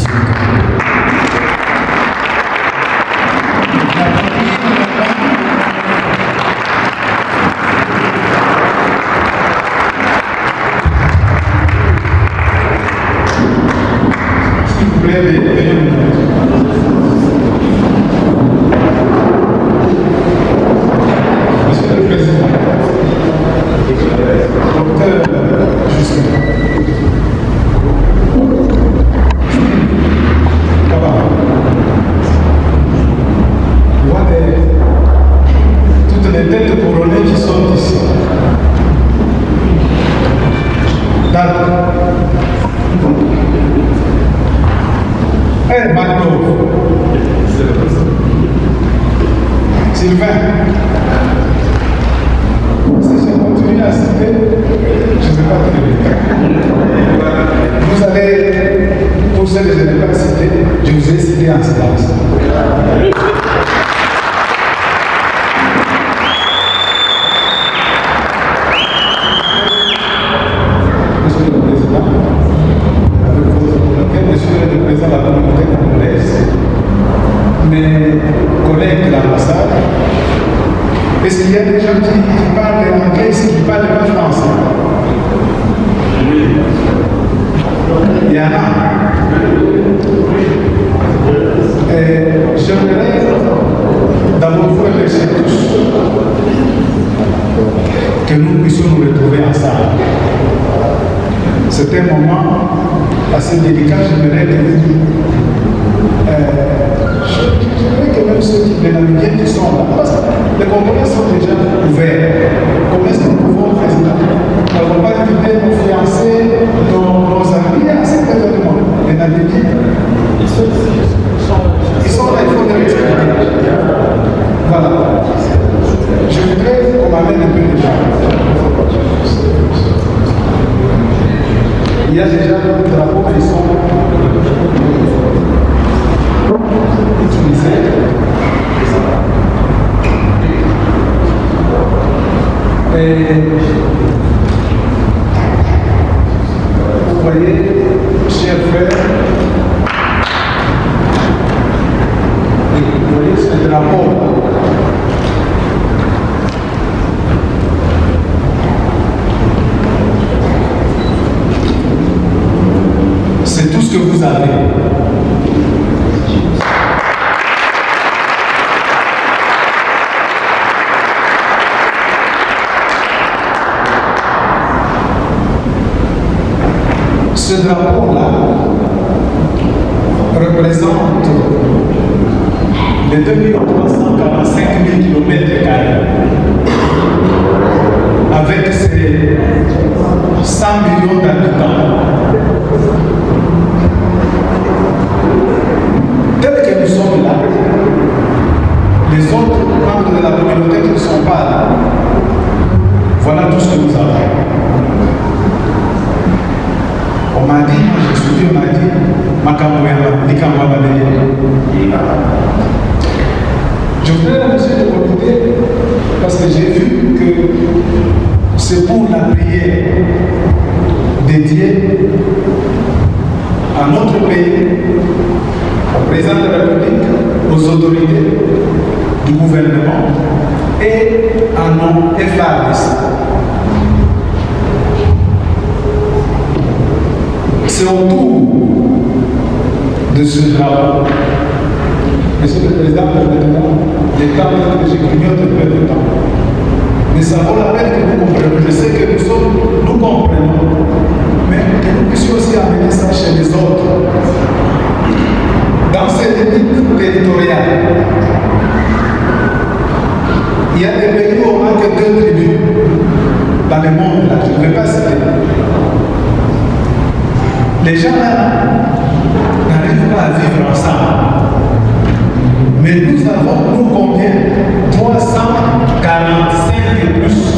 S'il vous plaît, veuillez me Monsieur le Président, docteur Justin, voilà toutes les têtes couronnées qui sont ici. D'accord. Eh, Magno, Sylvain, si je continue à citer, je ne vais pas te le dire. Vous allez, pour ceux que je n'ai pas cités, je vous ai cité en silence. Monsieur le Président, avec votre volonté, Monsieur le Président de la communauté congolaise, mes collègues de l'ambassade, est-ce qu'il y a des gens qui, qui parlent anglais ici, qui parlent pas français? Oui. Il y en a. Et j'aimerais d'abord vous remercier tous que nous puissions nous retrouver ensemble. C'est un moment assez délicat, j'aimerais que vous. Euh, j'aimerais que même ceux qui viennent bien qui sont là, parce que les Congolais sont déjà ouverts. Comment est-ce que nous pouvons, président, nous n'avons pas invité nos fiancés, nos, nos amis à cet événement? Les Namibiens, ils sont ils sont là, il faut les respecter. Voilà. Je voudrais qu'on m'amène un peu de gens. Il y a déjà des drapeaux qui sont utilisés. Et vous voyez, chers frères, vous voyez ce drapeau. C'est tout ce que vous avez. Ce drapeau-là représente les deux millions trois cent quarante-cinq mille kilomètres carrés avec ses cent millions d'habitants. Je voudrais remercier le comité parce que j'ai vu que c'est pour la prière dédiée à notre pays, au président de la République, aux autorités du gouvernement et à nos F A R D C. C'est autour de ce travail. Monsieur le Président, maintenant, les temps que j'ai grignoté un peu de temps. Mais ça vaut la peine que nous comprenions. Je sais que nous sommes, nous comprenons, mais que nous puissions aussi amener ça chez les autres. Dans ces limites territoriales, il y a des pays où on n'a que deux tribus dans le monde, là, je ne vais pas citer. Les gens là n'arrivent pas à vivre ensemble. Mais nous avons, nous combien? trois cent quarante-cinq et plus.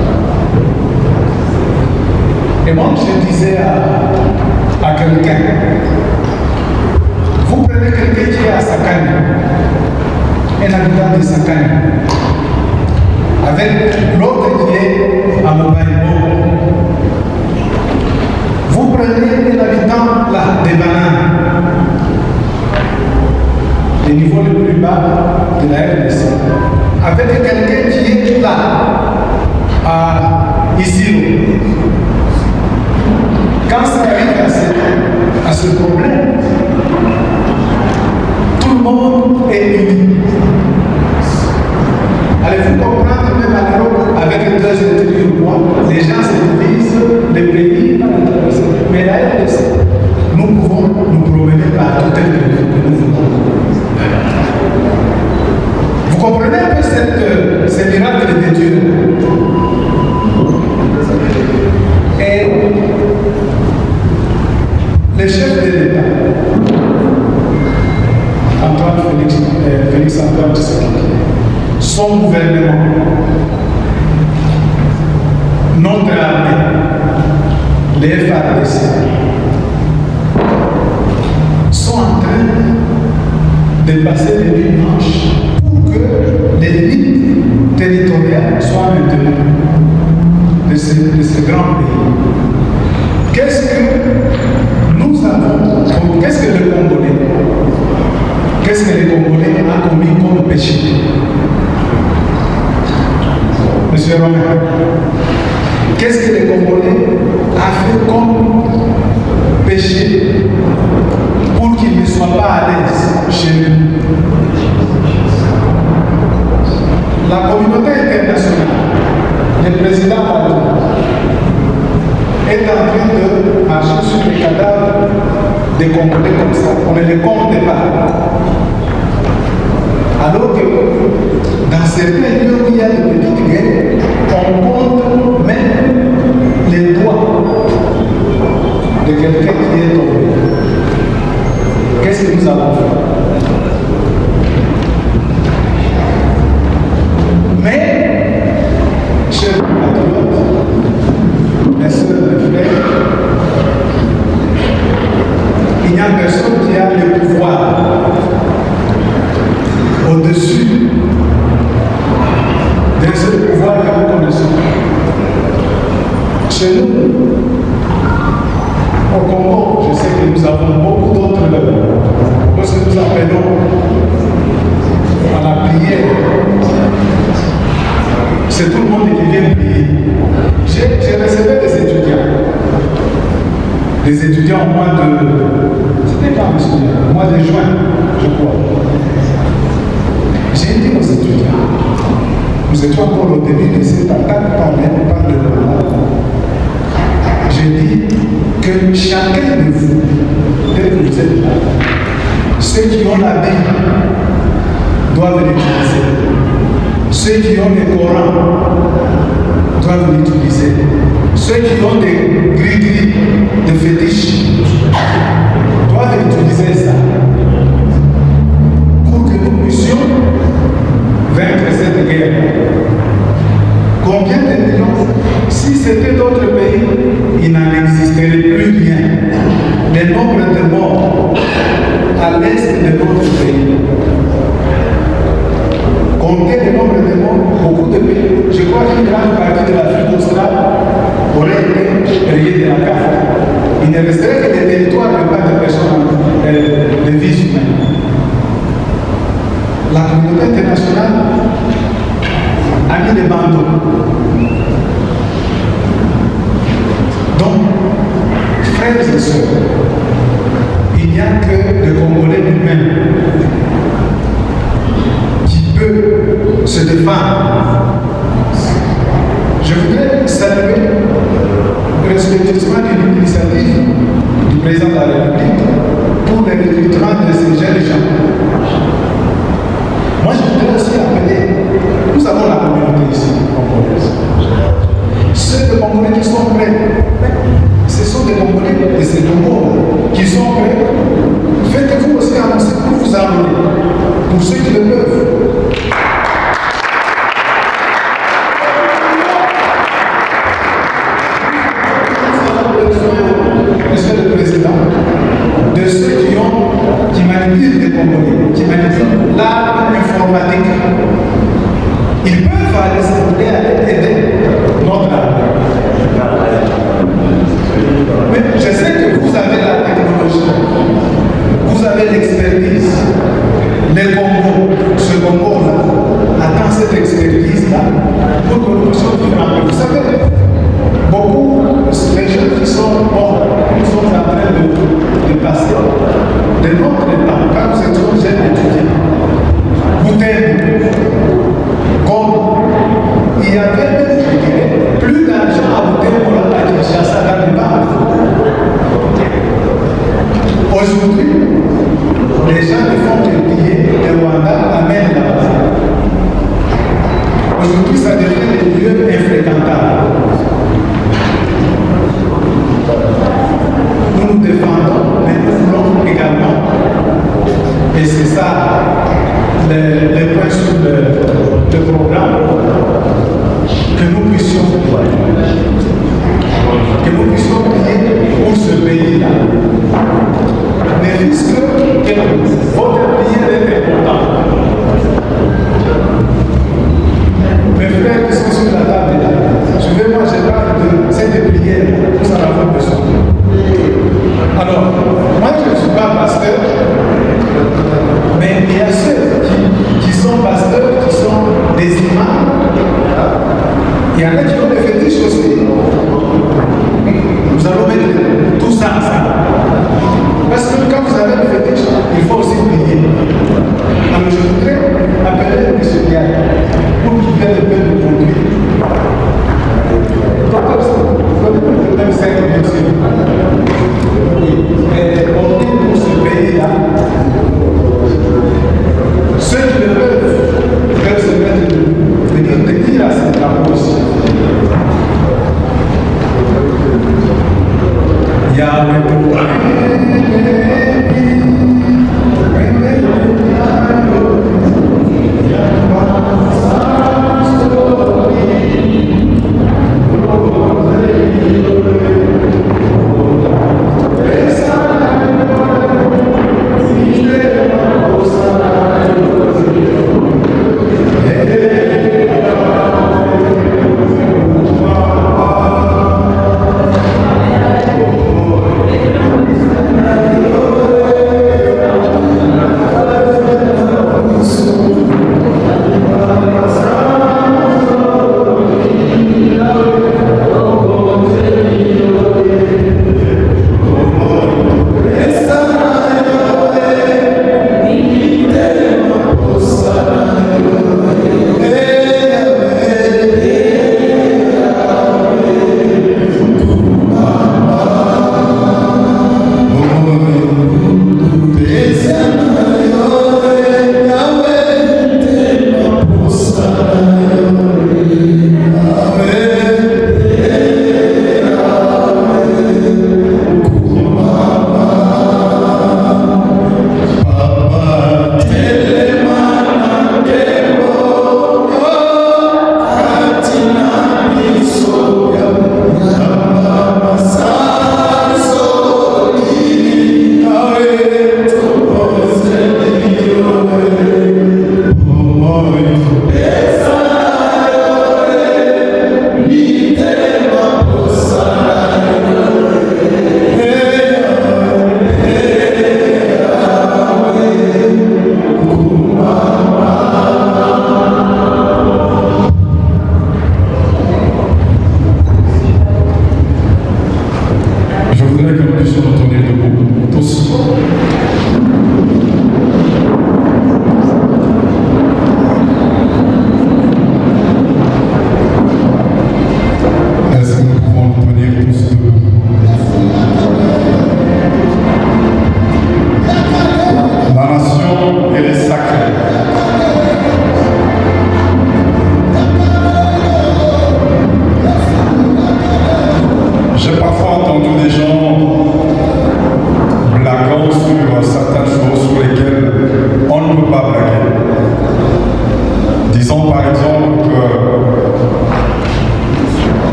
Et moi, je disais à, à quelqu'un, vous prenez quelqu'un qui est à Sakane, un habitant de Sakane, avec l'autre qui est à Mobaïbo. Vous prenez un habitant là, des bananes, le niveau le plus bas de la R D C, avec quelqu'un qui est là, à Isiro. Quand ça arrive à ce, à ce problème, tout le monde est uni. Allez-vous comprendre, même à l'Europe, avec deux études au mois, les gens se divisent, les pays, mais la R D C, nous pouvons nous promener par tout un pays que nous voulons. Vous comprenez un peu cette, ce miracle de Dieu? Et le chef de l'État, Antoine Félix, euh, Félix Antoine Tshisekedi, son gouvernement, notre armée, les F A R D C, sont en train de passer les nuits blanches pour que les limites territoriales soient maintenues de ce, de ce grand pays. Qu'est-ce que nous avons, qu'est-ce que le Congolais, qu'est-ce que les Congolais ont commis comme péché? Monsieur Romain, qu'est-ce que les Congolais ont fait comme péché pour qu'ils ne soient pas à l'aise chez nous? La communauté internationale, le président Maduro, est en train de marcher sur les cadavres des Congolais comme ça. On ne les compte pas. Alors que dans certains lieux où il y a des petites guerres, on compte même les doigts de quelqu'un qui est tombé. Qu'est-ce que nous avons fait? Mais, chers compatriotes, mes soeurs et frères, il n'y a personne qui a le pouvoir au-dessus de ce pouvoir que nous connaissons. Chez nous, au Congo, je sais que nous avons beaucoup d'autres parce que nous appelons à la prière. C'est tout le monde qui vient prier. J'ai recevais des étudiants. Des étudiants au mois de... C'était quand, monsieur? Au mois de juin, je crois. J'ai dit aux étudiants, nous étions encore au début de cette attaque par le Parlement. J'ai dit que chacun de vous, dès que vous êtes là, ceux qui ont la Bible doivent l'utiliser. Ceux qui ont le Coran doivent l'utiliser. Ceux qui ont des gris-gris, des fétiches, doivent utiliser ça. Pour que nous puissions vaincre cette guerre. Combien de millions? Si c'était d'autres pays, il n'en existerait plus rien. Le nombre de morts à l'est de notre pays. qu'une grande partie de l'Afrique australe aurait été rayée de la carte. Il ne resterait que des territoires, mais pas de personnes, de, de vies humaines. La communauté internationale a mis des bandeaux. Donc, frères et sœurs, il n'y a que le Congolais lui-même qui peut se défendre. Je voudrais saluer respectueusement l'initiative du président de la République pour le recrutement de ces jeunes gens. Moi, je voudrais aussi appeler, nous avons la communauté ici, congolaise. Ceux de Congolais qui sont prêts, ce sont des Congolais de ces Congos qui sont prêts. Faites-vous aussi annoncer pour vous amener, pour ceux qui le peuvent. Monsieur le Président, de ceux qui ont, qui manipulent les Congolais, qui manipulent l'art informatique, ils peuvent aller s'aider à aider notre art. Mais je sais que vous avez la technologie, vous avez l'expertise. Les Congo, ce Congo-là, attend cette expertise-là pour que nous puissions vivre en paix. Vous savez, beaucoup, les jeunes qui sont morts, nous sommes en train de, de passer de notre temps, quand nous étions jeunes étudiants. Bouteille, gomme, il y avait même, je dirais, plus d'argent à Bouteille pour la Kinshasa dans les banques. Aujourd'hui, les gens ne font que piller le Rwanda amènent là-bas. Aujourd'hui, ça devient des lieux infréquentables. Nous nous défendons, mais nous voulons également, et c'est ça le, le point sur le, le programme, que nous puissions que nous puissions prier pour ce pays-là. Mais puisque votre prière est importante, mes frères qui sont sur la table là, suivez-moi, je parle de cette prière, nous en avons besoin. Alors, moi je ne suis pas pasteur, mais il y a ceux qui, qui sont pasteurs, qui sont des imams. Il y en a qui ont des fétiches aussi. Nous allons mettre tout ça ensemble. Parce que quand vous avez des fétiches, il faut aussi prier. Alors je voudrais appeler le missionnaire pour qu'il vienne un peu nous conduire. Docteur, vous pouvez me donner cinq minutes. Oui, mais on prie pour ce pays-là.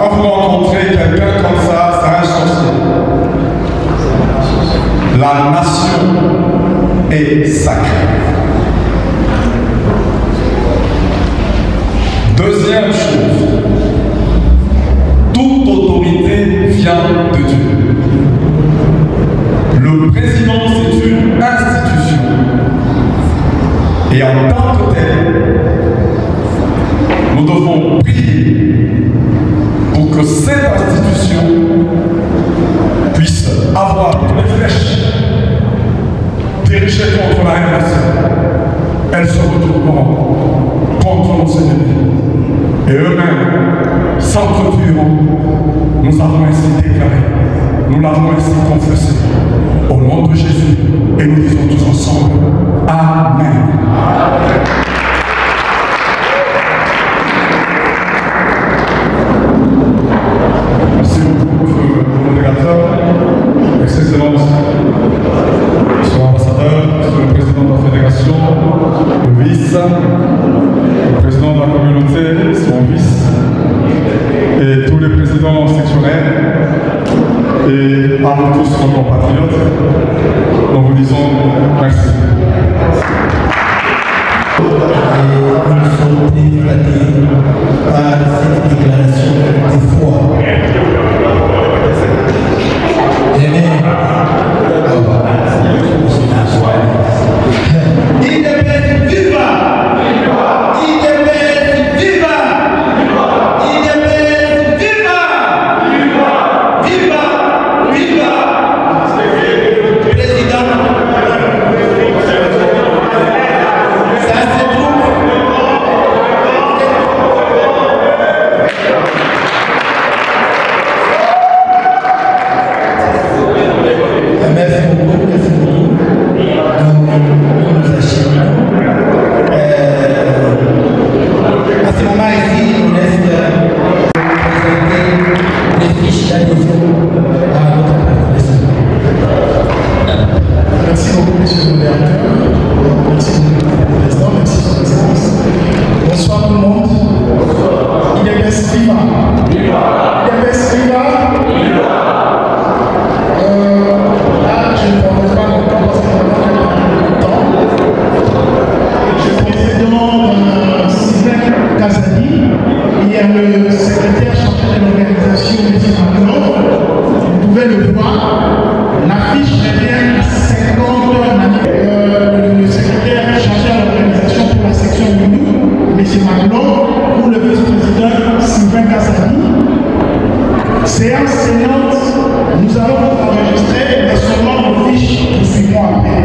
quand vous rencontrez quelqu'un comme ça, c'est un sorcier. La nation est sacrée. Deuxième chose, toute autorité vient de Dieu. Le président, c'est une institution. Et en tant que tel, nous devons prier pour que cette institution puisse avoir une flèche dirigée contre la R S E. Elles se retourneront contre nos ennemis. Et eux-mêmes s'entretueront. Nous avons ainsi déclaré, nous l'avons ainsi confessé. Au nom de Jésus, et nous disons tous ensemble, Amen. Merci beaucoup, le modérateur, Excellence, Monsieur l'ambassadeur, Monsieur le président de la fédération, le vice, le président de la communauté, son vice, et tous les présidents sectionnels, et à nous tous, nos compatriotes, nous vous disons merci. Et nous sommes très flattés par cette déclaration de foi. Amen. I D P S viva! I D P S viva! I D P S viva! Viva! Viva! Président, ça se trouve. Merci beaucoup, merci beaucoup. Donc, nous nous acheminons. Euh, à ce moment ici, il nous reste présenter les fiches d'adhésion à notre participation. Merci beaucoup, monsieur le modérateur. Merci beaucoup, le président. Merci, son excellence. Bonsoir tout le monde. I D P S viva. I D P S viva. Euh, là, je ne prendrai pas mon temps parce que ça va prendre temps. Je suis président de Sylvain Kazadi. Il y a le secrétaire chargé de l'organisation des Magnons. Vous pouvez le voir. L'affiche revient à cinquante euh, le secrétaire chargé de l'organisation pour la section Mounou, M. Maglon, ou le vice-président Sylvain Kazadi. Séance saignante, nous allons vous enregistrer, mais seulement nos fiches, nous suivrons après.